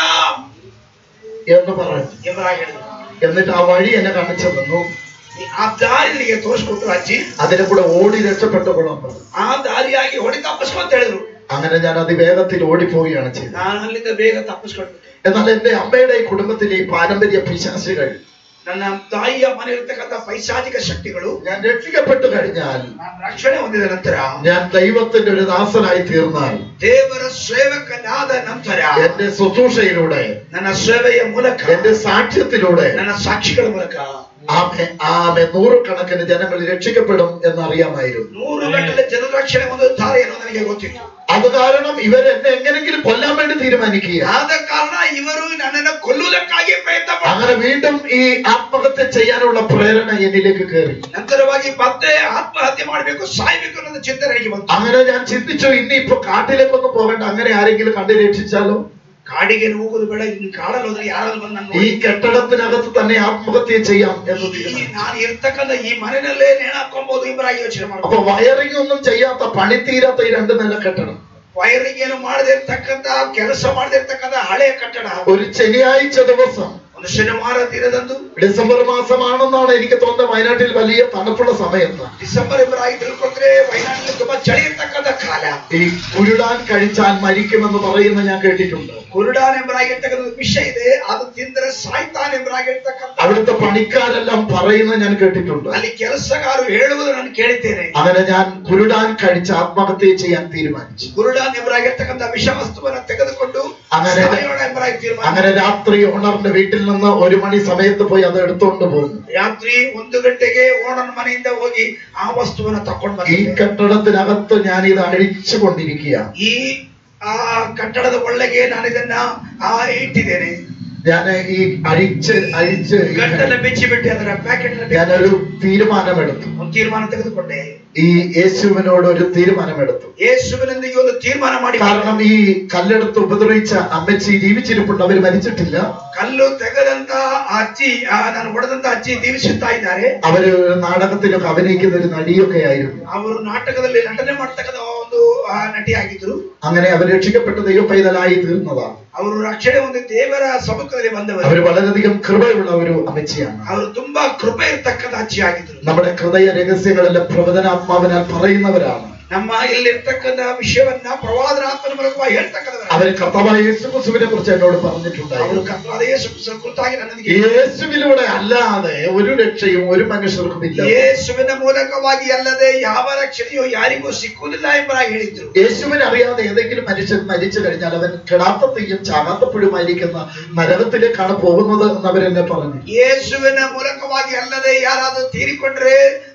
എന്ന് പറഞ്ഞു. ಎಂಬುದಾಗಿ ಹೇಳಿದ್ರು. എന്നിട്ട് ആ വഴി എന്നെ കാണിച്ചു തന്നു. ಆ ದಾರಿ ನನಗೆ ತೋರಿಸ್ಕೊಟ್ರು ಅಜ್ಜಿ. അതിനെ കൂടെ ഓടി രക്ഷപ്പെട്ടുകൊള്ളാൻ പറഞ്ഞു. ಆ ದಾರಿಯಾಗಿ ಓಡಿ ತಪ್ಪಿಸ್ಕೊಂತ ಹೇಳಿದ್ರು. അങ്ങനെ ഞാൻ അതിവേഗത്തിൽ ഓടിപ്പോവുകയാണ് ചെയ്തത്. ನಾನು ಅಲ್ಲಿಂದ ಬೇಗ ತಪ್ಪಿಸ್ಕೊಂಡು. എന്നാൽ എന്റെ അമ്മയുടെ ഈ കുടുംബത്തിലെ ഈ പാരമ്പര്യ പിശാചുകൾ, ನನ್ನ ತಾಯಿಯ ಮನೆ ಇರ್ತಕ್ಕಂಥ ಪೈಶಾಚಿಕ ಶಕ್ತಿಗಳು, ഞാൻ രക്ഷിക്കപ്പെട്ടു കഴിഞ്ഞാൽ, ನಾನು ರಕ್ಷಣೆ ಹೊಂದಿದ ನಂತರ, ഞാൻ ദൈവത്തിന്റെ ഒരു ദാസനായി തീർന്നാൽ, ದೇವರ ಸೇವಕನಾದ ನಂತರ, എന്റെ ശുശ്രൂഷയിലൂടെ, ನನ್ನ ಸೇವೆಯ ಮೂಲಕ, എന്റെ സാക്ഷ്യത്തിലൂടെ, ನನ್ನ ಸಾಕ್ಷಿಗಳ ಮೂಲಕ ആമേ ആമേ നൂറുകണക്കിന് ജനങ്ങൾ രക്ഷിക്കപ്പെടും എന്നറിയാമായിരുന്നു. ನೂರು ಗಂಟೆ ಜನರ ರಕ್ಷಣೆ ಹೊಂದುತ್ತಾರೆ ಅನ್ನೋದು ನನಗೆ ಗೊತ್ತಿತ್ತು. അത് കാരണം ഇവർ എന്നെ എങ്ങനെങ്കിലും കൊല്ലാൻ വേണ്ടി തീരുമാനിക്കുക. ಆದ ಕಾರಣ ಇವರು ನನ್ನನ್ನು ಕೊಲ್ಲುವುದಕ್ಕಾಗಿ ಪ್ರಯತ್ನ ಪಡ್ತಾರೆ. അങ്ങനെ വീണ്ടും ഈ ആത്മഹത്യ ചെയ്യാനുള്ള പ്രേരണ എന്നിലേക്ക് കയറി. ನಂತರವಾಗಿ ಮತ್ತೆ ಆತ್ಮಹತ್ಯೆ ಮಾಡಬೇಕು, ಸಾಯಬೇಕು ಅನ್ನೋದು ಚಿಂತನೆ ನನಗೆ ಬಂತು. അങ്ങനെ ഞാൻ ചിന്തിച്ചു, ഇനി ഇപ്പൊ കാട്ടിലേക്കൊന്നും പോകണ്ട, അങ്ങനെ ആരെങ്കിലും കണ്ടു രക്ഷിച്ചാലോ. ಕಾಡಿಗೆ ಹೋಗುದು ಬೇಡ, ಇನ್ನು ಕಾಡಲ್ಲಿ ಹೋದ್ರೆ ಯಾರಾದ್ರೂ ಬಂದು ನನ್ನ ഈ കെട്ടിടത്തിനകത്ത് തന്നെ ആത്മഹത്യ ചെയ്യാം എന്ന് തീരുമാനിച്ചു. ನಾನು ಇರ್ತಕ್ಕಂಥ ಈ ಮನೆಯಲ್ಲೇ ನೇಣು ಹಾಕೊಬಹುದು ಎಂಬುದಾಗಿ ಯೋಚನೆ അപ്പൊ ಮಾಡ್ಬೋದು. വയറിംഗ് ഒന്നും ചെയ്യാത്ത പണി തീരാത്ത ഈ രണ്ട് നില കെട്ടണം, ವೈರಿಂಗ್ ಏನು ಮಾಡದೇ ಇರ್ತಕ್ಕಂಥ, ಕೆಲಸ ಮಾಡದೇ ಇರ್ತಕ್ಕಂಥ ಹಳೆಯ ಕಟ್ಟಡ, ഒരു ശനിയാഴ്ച ദിവസം, ಒಂದು ಶನಿವಾರ ದಿನದಂದು, ഡിസംബർ മാസമാണെന്നാണ് എനിക്ക് തോന്നുന്നത്, വയനാട്ടിൽ വലിയ തണുപ്പുള്ള സമയത്ത്, ಡಿಸೆಂಬರ್ ಎಂಬುದಾಗಿ ತಿಳ್ಕೊಂಡ್ರೆ ವಯನಾಡಿನಲ್ಲಿ ತುಂಬಾ ಚಳಿ ಇರ್ತಕ್ಕಂಥ ಕಾಲ. ഈ കുരുടാൻ കഴിച്ചാൽ മരിക്കുമെന്ന് പറയുന്ന ഞാൻ കേട്ടിട്ടുണ്ട്. ಕುರುಡಾನ್ ಎಂಬುದಾಗಿ ಇರ್ತಕ್ಕಂಥ ವಿಷ ಇದೆ, ಅದು ತಿಂದ್ರೆ ಸಾಯ್ತಾನ್ ಎಂಬುದಾಗಿ ಇರ್ತಕ್ಕಂಥ അവിടുത്തെ പണിക്കാരെല്ലാം പറയുന്നത് ഞാൻ കേട്ടിട്ടുണ്ട്. ಅಲ್ಲಿ ಕೆಲಸಗಾರರು ಹೇಳುವುದು ನಾನು ಕೇಳಿದ್ದೇನೆ. അങ്ങനെ ഞാൻ കുരുടാൻ കഴിച്ച് ആത്മഹത്യ ചെയ്യാൻ തീരുമാനിച്ചു. ಕುರುಡಾನ್ ಎಂಬುದಾಗಿ ಇರ್ತಕ್ಕಂಥ ವಿಷ ವಸ್ತುವನ್ನು ತೆಗೆದುಕೊಂಡು അങ്ങനെ ಸಾಯೋಣ ಎಂಬುದಾಗಿ ತೀರ್ಮಾನ. അങ്ങനെ രാത്രി ഓണറിന്റെ വീട്ടിൽ നിന്ന് ഒരു മണി സമയത്ത് പോയി അത് എടുത്തുകൊണ്ട് പോകുന്നു. ರಾತ್ರಿ ಒಂದು ಗಂಟೆಗೆ ಓನರ್ ಮನೆಯಿಂದ ಹೋಗಿ ಆ ವಸ್ತುವನ್ನು ತಕೊಂಡು ഈ ಬಂದಿದ್ದೆ. കെട്ടിടത്തിനകത്ത് ഞാൻ ഇത് അഴിച്ചു കൊണ്ടിരിക്കുക. ಈ ಆ ಕಟ್ಟಡದ ಒಳಗೆ ನಾನು ಇದನ್ನ ಆ ಇಟ್ಟಿದ್ದೇನೆ. ഞാൻ ഈ അഴിച്ച് അഴിച്ച് ಗಂಟನ್ನ ಬಿಚ್ಚಿ ಬಿಟ್ಟು ಅದರ ಪ್ಯಾಕೆಟ್ ഞാനൊരു തീരുമാനമെടുത്തു. ಒಂದು ತೀರ್ಮಾನ ತೆಗೆದುಕೊಂಡೆ. ഈ യേശുവിനോട് ഒരു തീരുമാനമെടുത്തു. ಯೇಸುವಿನೊಂದಿಗೆ ಒಂದು ತೀರ್ಮಾನ ಮಾಡಿ. കാരണം ഈ കല്ലെടുത്ത് ഉപദ്രവിച്ച അമ്മച്ചി ജീവിച്ചിരിപ്പുണ്ട്, അവർ മരിച്ചിട്ടില്ല. ಕಲ್ಲು ತೆಗೆದಂತ ಅಜ್ಜಿ, ನಾನು ಹೊಡೆದಂತ ಅಜ್ಜಿ ಜೀವಿಸುತ್ತಾ ಇದ್ದಾರೆ. അവര് നാടകത്തിലൊക്കെ അഭിനയിക്കുന്ന ഒരു നടിയൊക്കെ ആയിരുന്നു. ಅವರು ನಾಟಕದಲ್ಲಿ ನಟನೆ ಮಾಡ್ತಕ್ಕಂಥ ಒಂದು ನಟಿಯಾಗಿದ್ರು. അങ്ങനെ അവർ രക്ഷിക്കപ്പെട്ട ദൈവ പൈതലായി തീർന്നതാണ്. ಅವರು ರಕ್ಷಣೆ ಒಂದು ದೇವರ ಸಮ್ಮುಖದಲ್ಲಿ ಬಂದವರು. അവർ വളരെയധികം കൃപയുള്ള ഒരു അമ്മച്ചിയാണ്. ಅವರು ತುಂಬಾ ಕೃಪೆ ಇರ್ತಕ್ಕಂಥ ಅಜ್ಜಿ ಆಗಿದ್ರು. നമ്മുടെ ഹൃദയ രഹസ്യങ്ങളെല്ലാം പ്രവചനാത്മാവിനാൽ പറയുന്നവരാണ്. ನಮ್ಮ ಇಲ್ಲಿರ್ತಕ್ಕಂಥ ವಿಷಯವನ್ನ ಪ್ರವಾದನಾತ್ಮನ ಮೂಲಕವಾಗಿ ಹೇಳ್ತಕ್ಕಂಥವರು. അവർ കർത്താവായ യേശുക്രിസ്തുവിനെ കുറിച്ച് എന്നോട് പറഞ്ഞിട്ടുണ്ടായി. ಅವರು ಕರ್ತನಾದ ಯೇಸು ಕ್ರಿಸ್ತನ ಕುರಿತಾಗಿ ನನಗೆ, യേശുവിലൂടെ അല്ലാതെ ഒരു രക്ഷയും ഒരു മനുഷ്യർക്കും ഇല്ല, ಯೇಸುವಿನ ಮೂಲಕವಾಗಿ ಅಲ್ಲದೆ ಯಾವ ರಕ್ಷಣೆಯೂ ಯಾರಿಗೂ ಸಿಕ್ಕುವುದಿಲ್ಲ ಎಂಬುದಾಗಿ ಹೇಳಿದ್ರು. യേശുവിനെ അറിയാതെ ഏതെങ്കിലും മനുഷ്യൻ മരിച്ചു കഴിഞ്ഞാൽ അവൻ കിടാത്ത തീയും ചാകാത്ത പുഴുമായിരിക്കുന്ന നരകത്തിലേക്കാണ് പോകുന്നത് എന്ന് അവരെന്നെ പറഞ്ഞു. ಯೇಸುವಿನ ಮೂಲಕವಾಗಿ ಅಲ್ಲದೆ ಯಾರಾದರೂ ತೀರಿಕೊಂಡ್ರೆ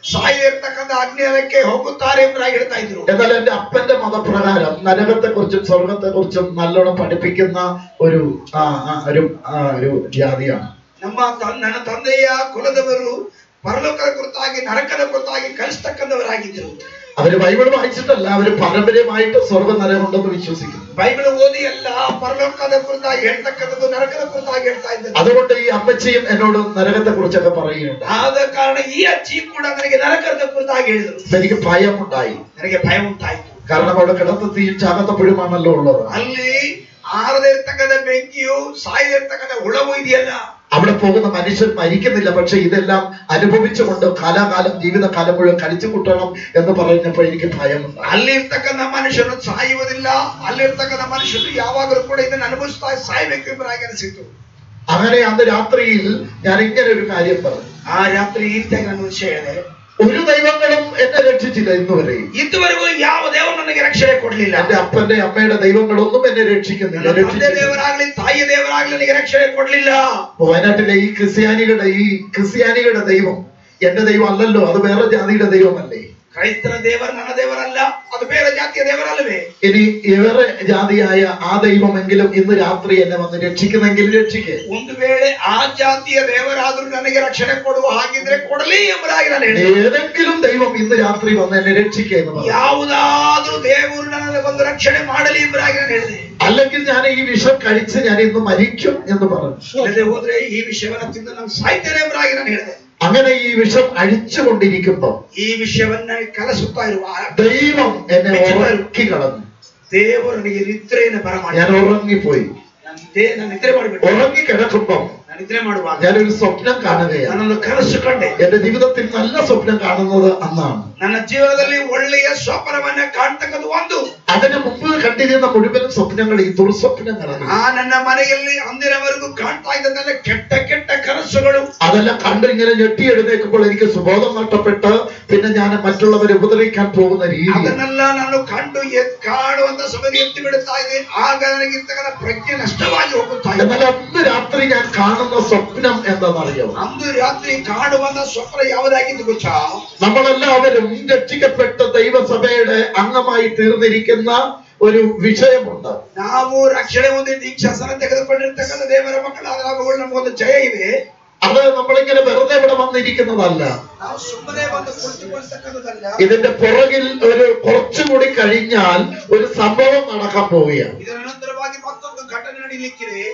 ಸಾಯಿರ್ತಕ್ಕಂಥ ಅಗ್ನಿಯಕ್ಕೆ ಹೋಗುತ್ತಾರೆ ಎಂಬುದಾಗಿ ಹೇಳ್ತಾ ಇದ್ರು. എന്നാൽ എന്റെ അപ്പന്റെ മതപ്രകാരം നരകത്തെ കുറിച്ചും സ്വർഗത്തെ കുറിച്ചും നല്ലോണം പഠിപ്പിക്കുന്ന ഒരു ഒരു ഒരു ജാതിയാണ്. ನಮ್ಮ ನನ್ನ ತಂದೆಯ ಕುಲದವರು ಪರಲೋಕದ ಕುರಿತಾಗಿ ನರಕದ ಕುರಿತಾಗಿ ಕಲಿಸ್ತಕ್ಕಂಥವರಾಗಿದ್ದರು. അവര് ബൈബിൾ വായിച്ചിട്ടല്ല, അവര് പാരമ്പര്യമായിട്ട് സ്വർഗ നരകമുണ്ടെന്ന് വിശ്വസിക്കുന്നു. ബൈബിൾ ഓതിയല്ല, പരലോകത്തെ കുറിച്ചായി ಹೇಳ್ತಕ್ಕಂಥದ್ದು ನರಕದ ಕುರಿತಾಗಿ ಹೇಳ್ತಾ ಇದ್ದಾರೆ. അതുകൊണ്ട് ഈ അമ്മച്ചിയും എന്നോട് നരകത്തെ കുറിച്ചൊക്കെ പറയുന്നുണ്ട്. ಆದ ಕಾರಣ ಈ ಅಜ್ಜಿയും ಕೂಡ ನನಗೆ ನರಕದ ಕುರಿತಾಗಿ ಹೇಳಿದರು. എനിക്ക് ഭയമുണ്ടായി, ನನಗೆ ಭಯ ಉಂಟಾಯಿತು. കാരണം അവിടെ കിടത്തത്തെയും ചാകത്തപ്പഴുമാണല്ലോ ഉള്ളത്. ಅಲ್ಲಿ ആറതെ ഇರ್ತಕ್ಕಂಥ ಬೆಂಕಿಯು ಸಾಯದೆ ಇರ್ತಕ್ಕಂಥ ಹುಳವು ಇದೆಯಲ್ಲ, അവിടെ പോകുന്ന മനുഷ്യൻ മരിക്കുന്നില്ല, പക്ഷെ ഇതെല്ലാം അനുഭവിച്ചുകൊണ്ട് കാലാകാലം ജീവിതകാലം മുഴുവൻ കഴിച്ചു കൂട്ടണം എന്ന് പറഞ്ഞപ്പോ എനിക്ക് ഭയമുണ്ട്. ಅಲ್ಲಿರ್ತಕ್ಕಂಥ ಮನುಷ್ಯನು ಸಾಯುವುದಿಲ್ಲ, ಅಲ್ಲಿರ್ತಕ್ಕಂಥ ಮನುಷ್ಯನು ಯಾವಾಗಲೂ ಕೂಡ ಇದನ್ನು ಅನುಭವಿಸ್ತಾ ಸಾಯಬೇಕು ಎಂಬುದಾಗಿ ಅನಿಸಿತು. അങ്ങനെ അന്ന് രാത്രിയിൽ ഞാൻ ഇങ്ങനെ ഒരു കാര്യം പറഞ്ഞു. ആ രാത്രി ഈ ರೀತಿಯಾಗಿ ನಾನು ವಿಷಯ ಹೇಳಿದೆ. ഒരു ദൈവങ്ങളും എന്നെ രക്ഷിച്ചില്ല ഇന്നുവരെ. ഇതുവരെಗೂ ಯಾವ ದೇವರು ನನಗೆ ರಕ್ಷಣೆ ಕೊಡಲಿಲ್ಲ. എന്റെ അപ്പന്റെ അമ്മയുടെ ദൈവങ്ങളൊന്നും എന്നെ രക്ഷിക്കുന്നില്ല. ತಂದೆ ದೇವರಾಗ್ಲಿ ತಾಯಿ ದೇವರಾಗ್ಲಿ ನನಗೆ ರಕ್ಷಣೆ ಕೊಡಲಿಲ್ಲ. വയനാട്ടിലെ ഈ ക്രിസ്ത്യാനികളുടെ ഈ ക്രിസ്ത്യാനികളുടെ ദൈവം എന്റെ ദൈവം അല്ലല്ലോ, അത് വേറെ ജാതിയുടെ ദൈവമല്ലേ? ക്രൈസ്തവ ದೇವರು ನನ್ನ ದೇವರಲ್ಲ, ಅದು ಬೇರೆ ಜಾತಿಯ ದೇವರಲ್ಲವೇ? ഇനി വേറെ ജാതിയായ ആ ദൈവമെങ്കിലും ഇന്ന് രാത്രി എന്നെ വന്ന് രക്ഷിക്കുന്നെങ്കിൽ രക്ഷിക്കേ. ಒಂದು ವೇಳೆ ಆ ಜಾತಿಯ ದೇವರಾದರೂ ನನಗೆ ರಕ್ಷಣೆ ಕೊಡುವ ಹಾಗಿದ್ರೆ ಕೊಡಲಿ ಎಂಬುದಾಗಿ ನಾನು ಹೇಳಿದೆ. ഏതെങ്കിലും ദൈവം ഇന്ന് രാത്രി വന്ന് എന്നെ രക്ഷിക്കേ എന്ന് പറഞ്ഞു. ಯಾವುದಾದರೂ ದೇವರು ನನಗೆ ಒಂದು ರಕ್ಷಣೆ ಮಾಡಲಿ ಎಂಬುದಾಗಿ ನಾನು ಹೇಳಿದೆ. അല്ലെങ്കിൽ ഞാൻ ഈ വിഷം കഴിച്ച് ഞാൻ ഇന്ന് മരിക്കും എന്ന് പറഞ്ഞു. ಇಲ್ಲದೆ ಹೋದ್ರೆ ಈ ವಿಷಯವನ್ನು ತಿಂದು ನಾನು ಸಾಯ್ತೇನೆ ಎಂಬುದಾಗಿ ನಾನು ಹೇಳಿದೆ. അങ്ങനെ ഈ വിഷം അഴിച്ചുകൊണ്ടിരിക്കുമ്പോ ഈ വിഷಯವನ್ನ ಕಲಸುತ್ತಾ ಇರುವ ദൈവം എന്നെ ഉറക്കി കളഞ്ഞു. ದೇವರು ನನಗೆ ನಿದ್ರೆಯನ್ನು ಬರಮಾಡಿ ഞാൻ ഉറങ്ങിപ്പോയി. ನಾನು ನಿದ್ರೆ ಮಾಡಿಬಿಟ್ಟು ഉറങ്ങി കിടക്കുമ്പോ ನಾನು ನಿದ್ರೆ ಮಾಡುವಾಗ ഞാനൊരു സ്വപ്നം കാണുകയാണ്. ನಾನೊಂದು ಕನಸು ಕಂಡೆ. എന്റെ ജീവിതത്തിൽ നല്ല സ്വപ്നം കാണുന്നത് അന്നാണ്. ನನ್ನ ಜೀವನದಲ್ಲಿ ಒಳ್ಳೆಯ ಸ್ವಪ್ನವನ್ನ ಕಾಣ್ತಕ್ಕದ್ದು ಒಂದು. അതിന് മുമ്പ് കണ്ടിരുന്ന മുഴുവൻ സ്വപ്നങ്ങൾ ഈ ദുർസ്വപ്നങ്ങളാണ്. ആ ನನ್ನ ಮನೆಯಲ್ಲಿ ಅಂದಿನವರೆಗೂ ಕಾಣ್ತಾ ಇದ್ದಂತೆಲ್ಲ ಕೆಟ್ಟ ಕೆಟ್ಟ ಕನಸುಗಳು. അതെല്ലാം കണ്ട് ഇങ്ങനെ ഞെട്ടി എഴുന്നേൽക്കുമ്പോൾ എനിക്ക് സുബോധം നഷ്ടപ്പെട്ട് പിന്നെ ഞാൻ മറ്റുള്ളവരെ ഉപദ്രവിക്കാൻ പോകുന്ന രീതി. ಅದನ್ನೆಲ್ಲ ನಾನು ಕಂಡು ಕಾಣುವಂತ ಸಮಯ ಎತ್ತಿ ಬಿಡುತ್ತಾ ಇದೆ. ಆಗ ನನಗಿರ್ತಕ್ಕಂಥ ಪ್ರಜ್ಞೆ ನಷ್ಟವಾಗಿ ಹೋಗುತ್ತಾ ಇದೆ. എന്നാൽ അന്ന് രാത്രി ഞാൻ കാണുന്ന സ്വപ്നം എന്താണെന്നറിയോ? ಅಂದು ರಾತ್ರಿ ಕಾಣುವಂತ ಸ್ವಪ್ನ ಯಾವುದಾಗಿದ್ದು ಗೊತ್ತಾ? നമ്മളെല്ലാവരും രക്ഷിക്കപ്പെട്ട ദൈവസഭയുടെ അംഗമായി തീർന്നിരിക്കുന്ന ഒരു വിഷയമുണ്ട്. ನಾವು ರಕ್ಷಣೆ ಹೊಂದಿ ದೀಕ್ಷಾಸನ ತೆಗೆದುಕೊಂಡಿರ್ತಕ್ಕಂಥ ದೇವರ ಮಕ್ಕಳಾದ ನಾವುಗಳು ನಮಗೊಂದು ಜಯ ಇದೆ. അത് നമ്മളിങ്ങനെ വെറുതെ ഇവിടെ വന്നിരിക്കുന്നതല്ല. ನಾವು ಸುಮ್ಮನೆ ಬಂದು ಕುಳಿತುಕೊಳ್ಳತಕ್ಕಂಥದ್ದಲ್ಲ. ഇതിന്റെ പുറകിൽ ഒരു കുറച്ചുകൂടി കഴിഞ്ഞാൽ ഒരു സംഭവം നടക്കാൻ പോവുകയാണ്. ಇದರ ನಂತರವಾಗಿ ಮತ್ತೊಂದು ಘಟನೆ ನಡೆಯಲಿಕ್ಕಿದೆ.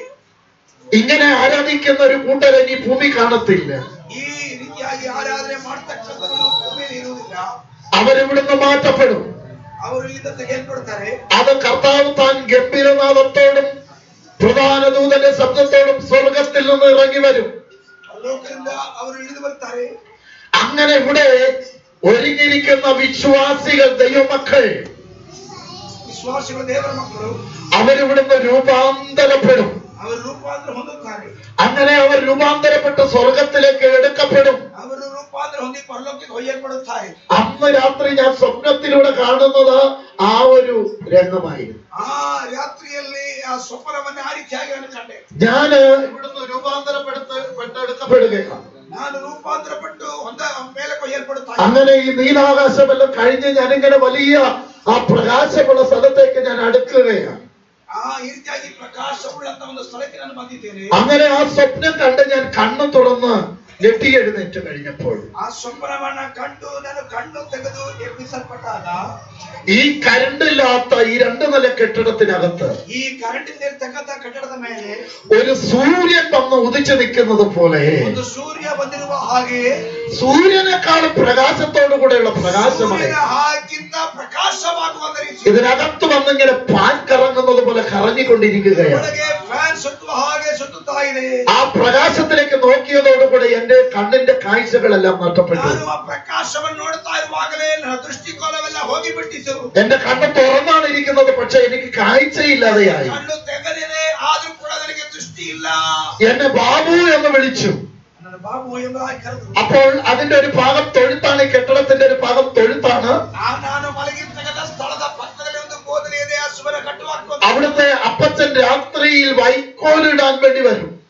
ഇങ്ങനെ ആരാധിക്കുന്ന ഒരു കൂട്ടരെ ഈ ഭൂമി കാണത്തില്ല. ಈ ರೀತಿಯಾಗಿ ಆರಾಧನೆ ಮಾಡತಕ್ಕಂಥವರು ಭೂಮಿಯಲ್ಲಿ ಇರುವುದಿಲ್ಲ. അവരിവിടുന്ന് മാറ്റപ്പെടും. ಅವರು ಇಲ್ಲಿಂದ ತೆಗೆಯಲ್ಪಡ್ತಾರೆ. അത് കർത്താവ് താൻ ഗംഭീരനാദത്തോടും പ്രധാന ദൂതന്റെ ശബ്ദത്തോടും സ്വർഗത്തിൽ നിന്ന് ഇറങ്ങി വരും. ಲೋಕದಿಂದ ಅವರು ಇಳಿದು ಬರ್ತಾರೆ. അങ്ങനെ ഇവിടെ ഒരുങ്ങിയിരിക്കുന്ന വിശ്വാസികൾ ദൈവമക്കൾ ವಿಶ್ವಾಸಿಗಳು ದೇವರ ಮಕ್ಕಳು അവരിവിടുന്ന് രൂപാന്തരപ്പെടും. ಅವರು ರೂಪಾಂತರ ಹೊಂದುತ್ತಾರೆ. അങ്ങനെ അവർ രൂപാന്തരപ്പെട്ട് സ്വർഗത്തിലേക്ക് എടുക്കപ്പെടും. ಅವರು ರೂಪಾಂತರ ಹೊಂದಿ ಪರಲೋಕಕ್ಕೆ ಒಯ್ಯಲ್ಪಡುತ್ತಾರೆ. അന്ന് രാത്രി ഞാൻ സ്വപ്നത്തിലൂടെ കാണുന്നത് ആ ഒരു രംഗമായിരുന്നു. ಆ ರಾತ್ರಿಯಲ್ಲಿ ಆ ಸ್ವಪ್ನವನ್ನು ಆ ರೀತಿಯಾಗಿ ನಾನು ಕಂಡೆ. ഞാൻ ഇവിടുന്ന് രൂപാന്തരപ്പെടുത്ത് പെട്ടെടുക്കപ്പെടുകയാണ്. ನಾನು ರೂಪಾಂತರಪಟ್ಟು ಹೊಂದ ಮೇಲೆ ಕೊಯ್ಯಲ್ಪಡುತ್ತಾರೆ. അങ്ങനെ ഈ നീലാകാശമെല്ലാം കഴിഞ്ഞ് ഞാനിങ്ങനെ വലിയ ആ പ്രകാശമുള്ള സ്ഥലത്തേക്ക് ഞാൻ അടുക്കുകയാണ്. ಆ ಈ ರೀತಿಯಾಗಿ ಪ್ರಕಾಶವುಳ್ಳಂತ ಒಂದು ಸ್ಥಳಕ್ಕೆ ನಾನು ಬಂದಿದ್ದೇನೆ. അങ്ങനെ ആ സ്വപ്നം കണ്ട് ഞാൻ കണ്ണു തുറന്ന് ഞെട്ടി എഴുന്നേറ്റ് കഴിഞ്ഞപ്പോൾ ಆ ಸ್ವಪ್ನವನ್ನ ಕಂಡು ನಾನು ಕಣ್ಣು ತೆಗೆದು ಎಬ್ಬಿಸಲ್ಪಟ್ಟಾಗ ഈ കരണ്ടില്ലാത്ത ഈ രണ്ടു നില കെട്ടിടത്തിനകത്ത് ഈ കറണ്ടിന്റെ ಇರತಕ್ಕಂತ ಕಟ್ಟಡದ ಮೇಲೆ ഒരു സൂര്യൻ വന്ന് ഉദിച്ചു നിൽക്കുന്നത് പോലെ ಒಂದು ಸೂರ್ಯ ಬಂದಿರುವ ಹಾಗೆ സൂര്യനേക്കാൾ പ്രകാശത്തോടു കൂടെയുള്ള പ്രകാശമായി ಹಾಗಿಂತ ಪ್ರಕಾಶವಾಗುವಂತ ರೀತಿ ഇതിനകത്ത് വന്നിങ്ങനെ പാൻ കറങ്ങുന്നത് പോലെ കറങ്ങിക്കൊണ്ടിരിക്കുകയാണ്. ಒಳಗೆ ಫ್ಯಾನ್ ಸುತ್ತುವ ಹಾಗೆ ಸುತ್ತುತ್ತಾ ಇದೆ. ആ പ്രകാശത്തിലേക്ക് നോക്കിയതോടുകൂടെ എന്റെ കണ്ണിന്റെ കാഴ്ചകളെല്ലാം നഷ്ടപ്പെട്ടു. ನಾನು ಆ ಪ್ರಕಾಶವನ್ನು ನೋಡ್ತಾ ಇರುವಾಗಲೇ ನನ್ನ ದೃಷ್ಟಿಕೋನವೆಲ್ಲ ಹೋಗಿಬಿಟ್ಟಿತು. എന്റെ കണ്ണ് തുറന്നാണ് ഇരിക്കുന്നത്, പക്ഷെ എനിക്ക് കാഴ്ചയില്ലാതെയായി. കണ്ണು ತೆಗೆದಿದೆ, ಆದರೂ ಕೂಡ ನನಗೆ ದೃಷ್ಟಿ ಇಲ್ಲ. എന്നെ ബാബു എന്ന് വിളിച്ചു. ನನ್ನ ಬಾಬು ಎಂಬುದಾಗಿ ಕರೆದರು. അപ്പോൾ അതിന്റെ ഒരു ഭാഗം തൊഴുത്താണ്, ഈ കെട്ടിടത്തിന്റെ ഒരു ഭാഗം തൊഴുത്താണ്. ನಾನು ಮಲಗಿರ್ತಕ್ಕಂಥ ಸ್ಥಳದ ಪಕ್ಕದಲ್ಲಿ ಒಂದು ಗೋದಲಿ ಇದೆ, ಹಸುವನ್ನ ಕಟ್ಟುವ അവിടുത്തെ അപ്പച്ചൻ രാത്രിയിൽ വൈക്കോലിടാൻ വേണ്ടി വരും. ಆ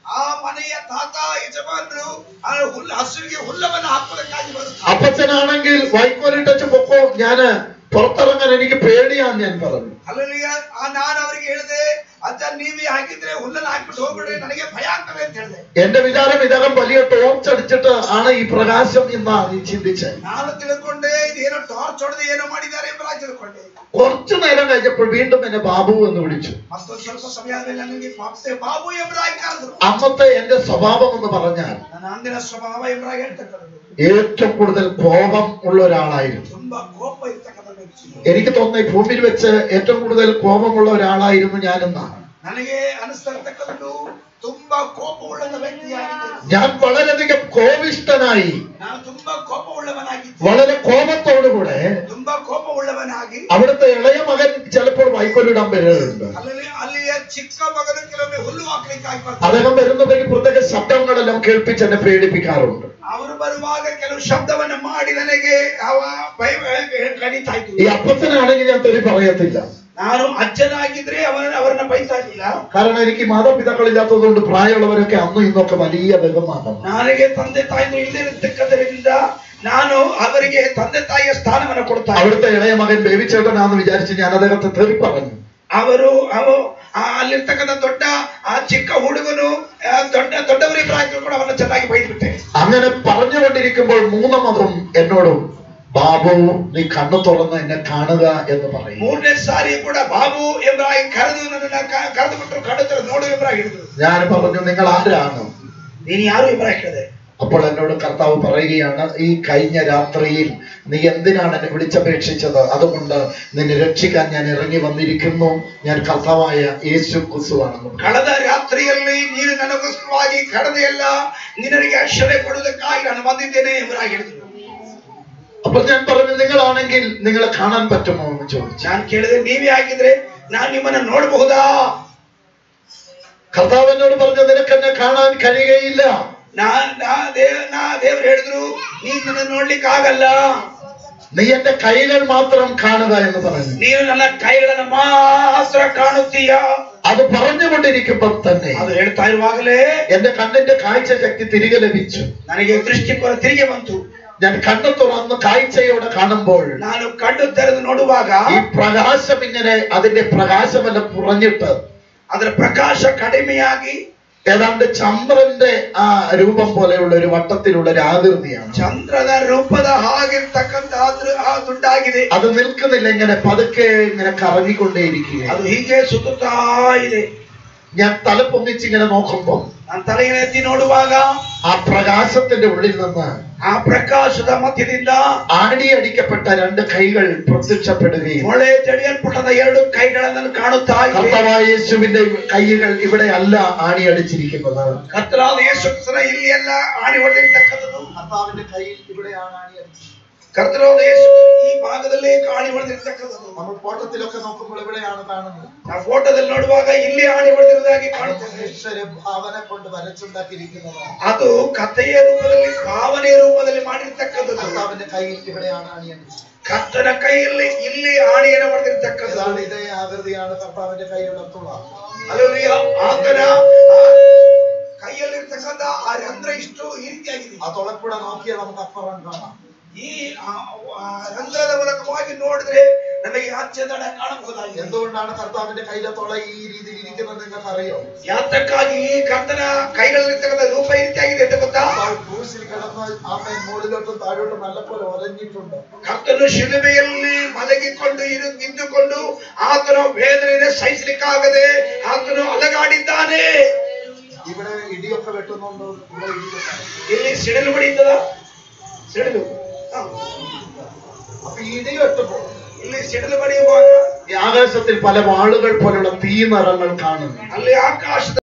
ಆ ಮನೆಯ ತಾತ ಯಜಮಾನರು ಆ ಹುಲ್ಲು ಹಸುವಿಗೆ ಹುಲ್ಲವನ್ನು ಹಾಕುವುದಕ್ಕಾಗಿ ಬರುತ್ತಾರೆ. അപ്പച്ചനാണെങ്കിൽ വൈക്കോലിട്ടച്ച് പൊക്കോ, ഞാന് പുറത്തിറങ്ങാൻ എനിക്ക് പേടിയാന്ന് ഞാൻ പറഞ്ഞു. ಅಲ್ಲಲ್ಲಿಯ ನಾನು ಅವರಿಗೆ ಹೇಳಿದೆ, ಅಜ್ಜ ನೀವೇ ಹಾಕಿದ್ರೆ ಹುಲ್ಲನ್ನು ಹಾಕಿಬಿಟ್ಟು ಹೋಗ್ಬಿಡ್ರಿ, ನನಗೆ ಭಯ ಆಗ್ತದೆ ಅಂತ ಹೇಳಿದೆ. എന്റെ വിചാരം ഇതകം വലിയ ടോർച്ച് അടിച്ചിട്ട് ആണ് ഈ പ്രകാശം എന്നാണ് ചിന്തിച്ചത്. ನಾನು ತಿಳ್ಕೊಂಡೆ ಇದು ಏನೋ ಟಾರ್ಚ್ ಹೊಡೆದು ಏನೋ ಮಾಡಿದ್ದಾರೆ ಎಂಬುದಾಗಿ ತಿಳ್ಕೊಂಡೆ. കുറച്ചു നേരം കഴിഞ്ഞപ്പോൾ വീണ്ടും എന്നെ ബാബു എന്ന് വിളിച്ചു. ಮತ್ತೊಂದು ಸ್ವಲ್ಪ ಸಮಯ ಆದ್ಮೇಲೆ ನನಗೆ ಪಾಪ್ಸೆ ಬಾಬು ಎಂಬುದಾಗಿ ಕರೆದ್ರು. അന്നത്തെ എന്റെ സ്വഭാവം എന്ന് പറഞ്ഞാൽ ನನ್ನ ಅಂದಿನ ಸ್ವಭಾವ ಎಂಬುದಾಗಿ ಹೇಳ್ತಕ್ಕಂಥದ್ದು ഏറ്റവും കൂടുതൽ കോപം ഉള്ള ഒരാളായിരുന്നു. ತುಂಬಾ ಕೋಪ ಇರ್ತಕ್ಕಂಥ ವ್ಯಕ್ತಿ. എനിക്ക് തോന്നുന്നു ഈ ഭൂമിയിൽ വെച്ച് ഏറ്റവും കൂടുതൽ കോപമുള്ള ഒരാളായിരുന്നു ഞാനെന്നാണ്. ನನಗೆ ಅನಿಸ್ತಕ್ಕಂಥದ್ದು ತುಂಬಾ ಕೋಪವುಳ್ಳ ವ್ಯಕ್ತಿಯಾಗಿದ್ದೆ. ഞാൻ വളരെയധികം കോപിഷ്ഠനായി, ನಾನು ತುಂಬಾ ಕೋಪವುಳ್ಳವನಾಗಿದ್ದೆ. വളരെ കോപത്തോടുകൂടെ ತುಂಬಾ ಕೋಪವುಳ್ಳವನಾಗಿ അവിടുത്തെ ഇളയ മകൻ ചിലപ്പോൾ വൈക്കോലിടാൻ വരുന്നുണ്ട്. ಅಲ್ಲಿ ಅಲ್ಲಿಯ ಚಿಕ್ಕ ಮಗನು ಕೆಲವೊಮ್ಮೆ ಹುಲ್ಲು ಹಾಕ್ಲಿಕ್ಕಾಗಿ ಬರ್ತಾರೆ. അദ്ദേഹം വരുന്നതിന് പ്രത്യേക ശബ്ദങ്ങളെല്ലാം കേൾപ്പിച്ച് എന്നെ പേടിപ്പിക്കാറുണ്ട്. ಅವರು ಬರುವಾಗ ಕೆಲವು ಶಬ್ದವನ್ನು ಮಾಡಿ ನನಗೆ ಅವ ಭಯ ಕಡಿತಾ ಇತ್ತು. ഈ അപ്പച്ചനാണെങ്കിൽ ഞാൻ തെറി പറയത്തില്ല. ನಾನು ಅಜ್ಜನಾಗಿದ್ರೆ ಅವನ ಅವರನ್ನ ಬೈತಾ ಇರಲಿಲ್ಲ. കാരണം എനിക്ക് മാതാപിതാക്കളില്ലാത്തതുകൊണ്ട് പ്രായമുള്ളവരൊക്കെ അന്നും ഇന്നൊക്കെ വലിയ ബഹുമാനം. ನನಗೆ ತಂದೆ ತಾಯಿಗಳು ಇಲ್ಲದಿರತಕ್ಕದ್ದರಿಂದ ನಾನು ಅವರಿಗೆ ತಂದೆ ತಾಯಿಯ ಸ್ಥಾನವನ್ನು ಕೊಡ್ತಾ. അവിടുത്തെ ഇളയ മകൻ ബേബിച്ചേട്ടനാന്ന് വിചാരിച്ച് ഞാൻ അദ്ദേഹത്തെ തെറി പറഞ്ഞു. ಅವರು ಅಲ್ಲಿರ್ತಕ್ಕಂಥ ದೊಡ್ಡ ಆ ಚಿಕ್ಕ ಹುಡುಗನು ದೊಡ್ಡ ದೊಡ್ಡವರಿಬ್ಬರಾಗಿ ಕೂಡ ಅವನ್ನ ಚೆನ್ನಾಗಿ ಬೈದ್ಬಿಟ್ಟೆ. അങ്ങനെ പറഞ്ഞുകൊണ്ടിരിക്കുമ്പോൾ മൂന്നാമതും എന്നോടും ബാബു നീ കണ്ണു തുറന്ന് എന്നെ കാണുക എന്ന് പറയും. ಮೂರನೇ ಸಾರಿ ಕೂಡ ಬಾಬು ಎಂಬುದಾಗಿ ಕರೆದು ನನ್ನ ಕರೆದು ಬಿಟ್ಟರು, ಕಣ್ಣು ನೋಡು ಎಂಬುದಾಗಿ ಹೇಳಿದ್ರು. ഞാൻ പറഞ്ഞു നിങ്ങൾ ആരാണ്? ನೀನು ಯಾರು ಎಂಬುದಾಗಿ ಹೇಳಿದೆ. അപ്പോൾ എന്നോട് കർത്താവ് പറയുകയാണ്, ഈ കഴിഞ്ഞ രാത്രിയിൽ നീ എന്തിനാണ് എന്നെ വിളിച്ചപേക്ഷിച്ചത്? അതുകൊണ്ട് നിന്നെ രക്ഷിക്കാൻ ഞാൻ ഇറങ്ങി വന്നിരിക്കുന്നു. ഞാൻ കർത്താവായ യേശു ക്രിസ്തുവാണെന്ന്. ಕಳೆದ ರಾತ್ರಿಯಲ್ಲಿ ನೀನು ನನಗೋಸ್ಕರವಾಗಿ ಕರೆದೆಯಲ್ಲ, ನಿನಗೆ ಆಶ್ರಯ ಕೊಡುವುದಕ್ಕಾಗಿ ನಾನು ಬಂದಿದ್ದೇನೆ ಎಂಬುದಾಗಿ ಹೇಳಿದ್ರು. അപ്പോൾ ഞാൻ പറഞ്ഞു, നിങ്ങളാണെങ്കിൽ നിങ്ങളെ കാണാൻ പറ്റുമോ എന്ന് ചോദിച്ചു. ನಾನು ಕೇಳಿದೆ, ನೀವೇ ಆಗಿದ್ರೆ ನಾನು ನಿಮ್ಮನ್ನ ನೋಡಬಹುದಾ? കർത്താവ് എന്നോട് പറഞ്ഞു, നിനക്ക് എന്നെ കാണാൻ കഴിയുകയില്ല. ದೇವರು ಹೇಳಿದ್ರು, ನೀನು ನನ್ನ ನೋಡ್ಲಿಕ್ಕೆ ಆಗಲ್ಲ, നീ എന്റെ കൈകൾ മാത്രം കാണുക എന്ന് പറഞ്ഞു. ನೀನು ನನ್ನ ಕೈಗಳನ್ನು ಮಾತ್ರ ಕಾಣುತ್ತೀಯ. അത് പറഞ്ഞുകൊണ്ടിരിക്കുമ്പോൾ തന്നെ ಅದು ಹೇಳ್ತಾ ಇರುವಾಗಲೇ എന്റെ കണ്ണിന്റെ കാഴ്ച ശക്തി തിരികെ ലഭിച്ചു. ನನಗೆ ದೃಷ್ಟಿಕೋನ ತಿರುಗಿ ಬಂತು. ഞാൻ കണ്ണു തുറന്ന് കാഴ്ചയോടെ കാണുമ്പോൾ ನಾನು ಕಣ್ಣು ತೆರೆದು ನೋಡುವಾಗ ഈ പ്രകാശം ഇങ്ങനെ അതിന്റെ പ്രകാശമെല്ലാം കുറഞ്ഞിട്ട് ಅದರ ಪ್ರಕಾಶ ಕಡಿಮೆಯಾಗಿ ഏതാണ്ട് ചന്ദ്രന്റെ ആ രൂപം പോലെയുള്ള ഒരു വട്ടത്തിലുള്ള ഒരു ആകൃതിയാണ്. ചന്ദ്രന രൂപದ ಹಾಗಿರ್ತಕ್ಕಂಥ ಆ ದುಡ್ಡಾಗಿದೆ. അത് നിൽക്കുന്നില്ല, ഇങ്ങനെ പതുക്കെ ഇങ്ങനെ കറങ്ങിക്കൊണ്ടേയിരിക്കുക. ಅದು ಹೀಗೆ ಸುತ್ತುತ್ತಾ ಇದೆ. ഞാൻ തല പൊങ്ങിച്ച് ഇങ്ങനെ നോക്കുമ്പോ ನಾನು ತಲೆಯೆತ್ತಿ ನೋಡುವಾಗ ആ പ്രകാശത്തിന്റെ ഉള്ളിൽ നിന്ന് ആ പ്രകാശದ ಮಧ್ಯದಿಂದ ആണിയടിക്കപ്പെട്ട രണ്ട് കൈകൾ പ്രത്യക്ഷപ്പെടുകയും ಮೊಳೆ ತೆಗೆಯಲ್ಪಟ್ಟ ಎರಡು ಕೈಗಳನ್ನು ಕಾಣುತ್ತಾ ಇದೆ. കർത്താവായ യേശുവിന്റെ കൈകൾ ഇവിടെ അല്ല ആണിയടിച്ചിരിക്കുന്നത്. ಕರ್ತನಾದ ಯೇಸು ಕ್ರಿಸ್ತನ ಇಲ್ಲಿ ಎಲ್ಲ ಆಣಿ ಹೊಡೆದಿರತಕ್ಕದ್ದು. കർത്താവിന്റെ കൈയിൽ ഇവിടെയാണ് ആണിയടിച്ചത്. ಕರ್ತನಾದ ಯೇಸು ಈ ಭಾಗದಲ್ಲಿ ಆಣಿ ಹೊಡೆದಿರತಕ್ಕದ್ದು. നമ്മൾ ഫോട്ടോത്തിലൊക്കെ നോക്കുമ്പോൾ എവിടെയാണ് കാണുന്നത്? ಆ ಫೋಟೋದಲ್ಲಿ ನೋಡುವಾಗ ಇಲ್ಲಿ ಆಣಿ ಹೊಡೆದಿರುವುದಾಗಿ ಕಾಣುತ್ತದೆ. ഭാവನೆ കൊണ്ട് വരച്ചുണ്ടാക്കിയിരിക്കുന്നത്. ಅದು ಕಥೆಯ ರೂಪದಲ್ಲಿ ಭಾವನೆಯ ರೂಪದಲ್ಲಿ ಮಾಡಿರ್ತಕ್ಕದ್ದು. കർത്താവിന്റെ കയ്യിൽ ഇവിടെയാണ് ആണിയടിച്ചത്. ಕರ್ತನ ಕೈಯಲ್ಲಿ ಇಲ್ಲಿ ಆಣಿಯನ್ನು ಹೊಡೆದಿರತಕ್ಕದ್ದು. ഇതേ ആകൃതിയാണ് കർത്താവിന്റെ കൈയുടെ തുള. ಹಲ್ಲೆಲೂಯಾ. ಆತನ ಕೈಯಲ್ಲಿರ್ತಕ್ಕಂಥ ಆ ರಂಧ್ರ ಇಷ್ಟು ಈ ರೀತಿಯಾಗಿದೆ. ആ തുളക്കൂടെ നോക്കിയാൽ നമുക്ക് അപ്പുറം കാണാം. ಈ ರಂಧ್ರದ ಮೂಲಕವಾಗಿ ನೋಡಿದ್ರೆ ನಮಗೆ ಆಚೆ ದಡ ಕಾಣಬಹುದಾಗಿದೆ. എന്തുകൊണ്ടാണ് കർത്താവിന്റെ കൈയിലെ തുള ഈ രീതിയിൽ ഇരിക്കുന്നത് നിങ്ങൾക്ക് അറിയോ? ಯಾತಕ್ಕಾಗಿ ಈ ಕರ್ತನ ಕೈಗಳಲ್ಲಿರ್ತಕ್ಕಂಥ ರೂಪ ಈ ರೀತಿಯಾಗಿದೆ ಅಂತ ಗೊತ್ತಾ? ಕ್ರೂಸಿൽ കിടന്ന് ആമേൻ മുകളിലോട്ടും താഴോട്ടും നല്ലപോലെ ഒരഞ്ഞിട്ടുണ്ട്. ಕರ್ತನು ಶಿಲುಬೆಯಲ್ಲಿ ಮಲಗಿಕೊಂಡು ನಿಂತುಕೊಂಡು ಆತನ ವೇದನೆಯನ್ನು ಸಹಿಸಲಿಕ್ಕಾಗದೆ ಆತನು ಅಲಗಾಡಿದ್ದಾನೆ. ഇവിടെ ഇടിയൊക്കെ വെട്ടുന്നുണ്ട്. ಇಲ್ಲಿ ಸಿಡಿಲು ಬಡಿಯುತ್ತದ? ಸಿಡಿಲು അപ്പൊ ഇടി വെട്ടുമ്പോ ಇಲ್ಲಿ ಸಿಡಿಲು ಬಡಿಯುವಾಗ ഈ ആകാശത്തിൽ പല വാളുകൾ പോലുള്ള തീ നിറങ്ങൾ കാണുന്നു. ಅಲ್ಲಿ ಆಕಾಶದ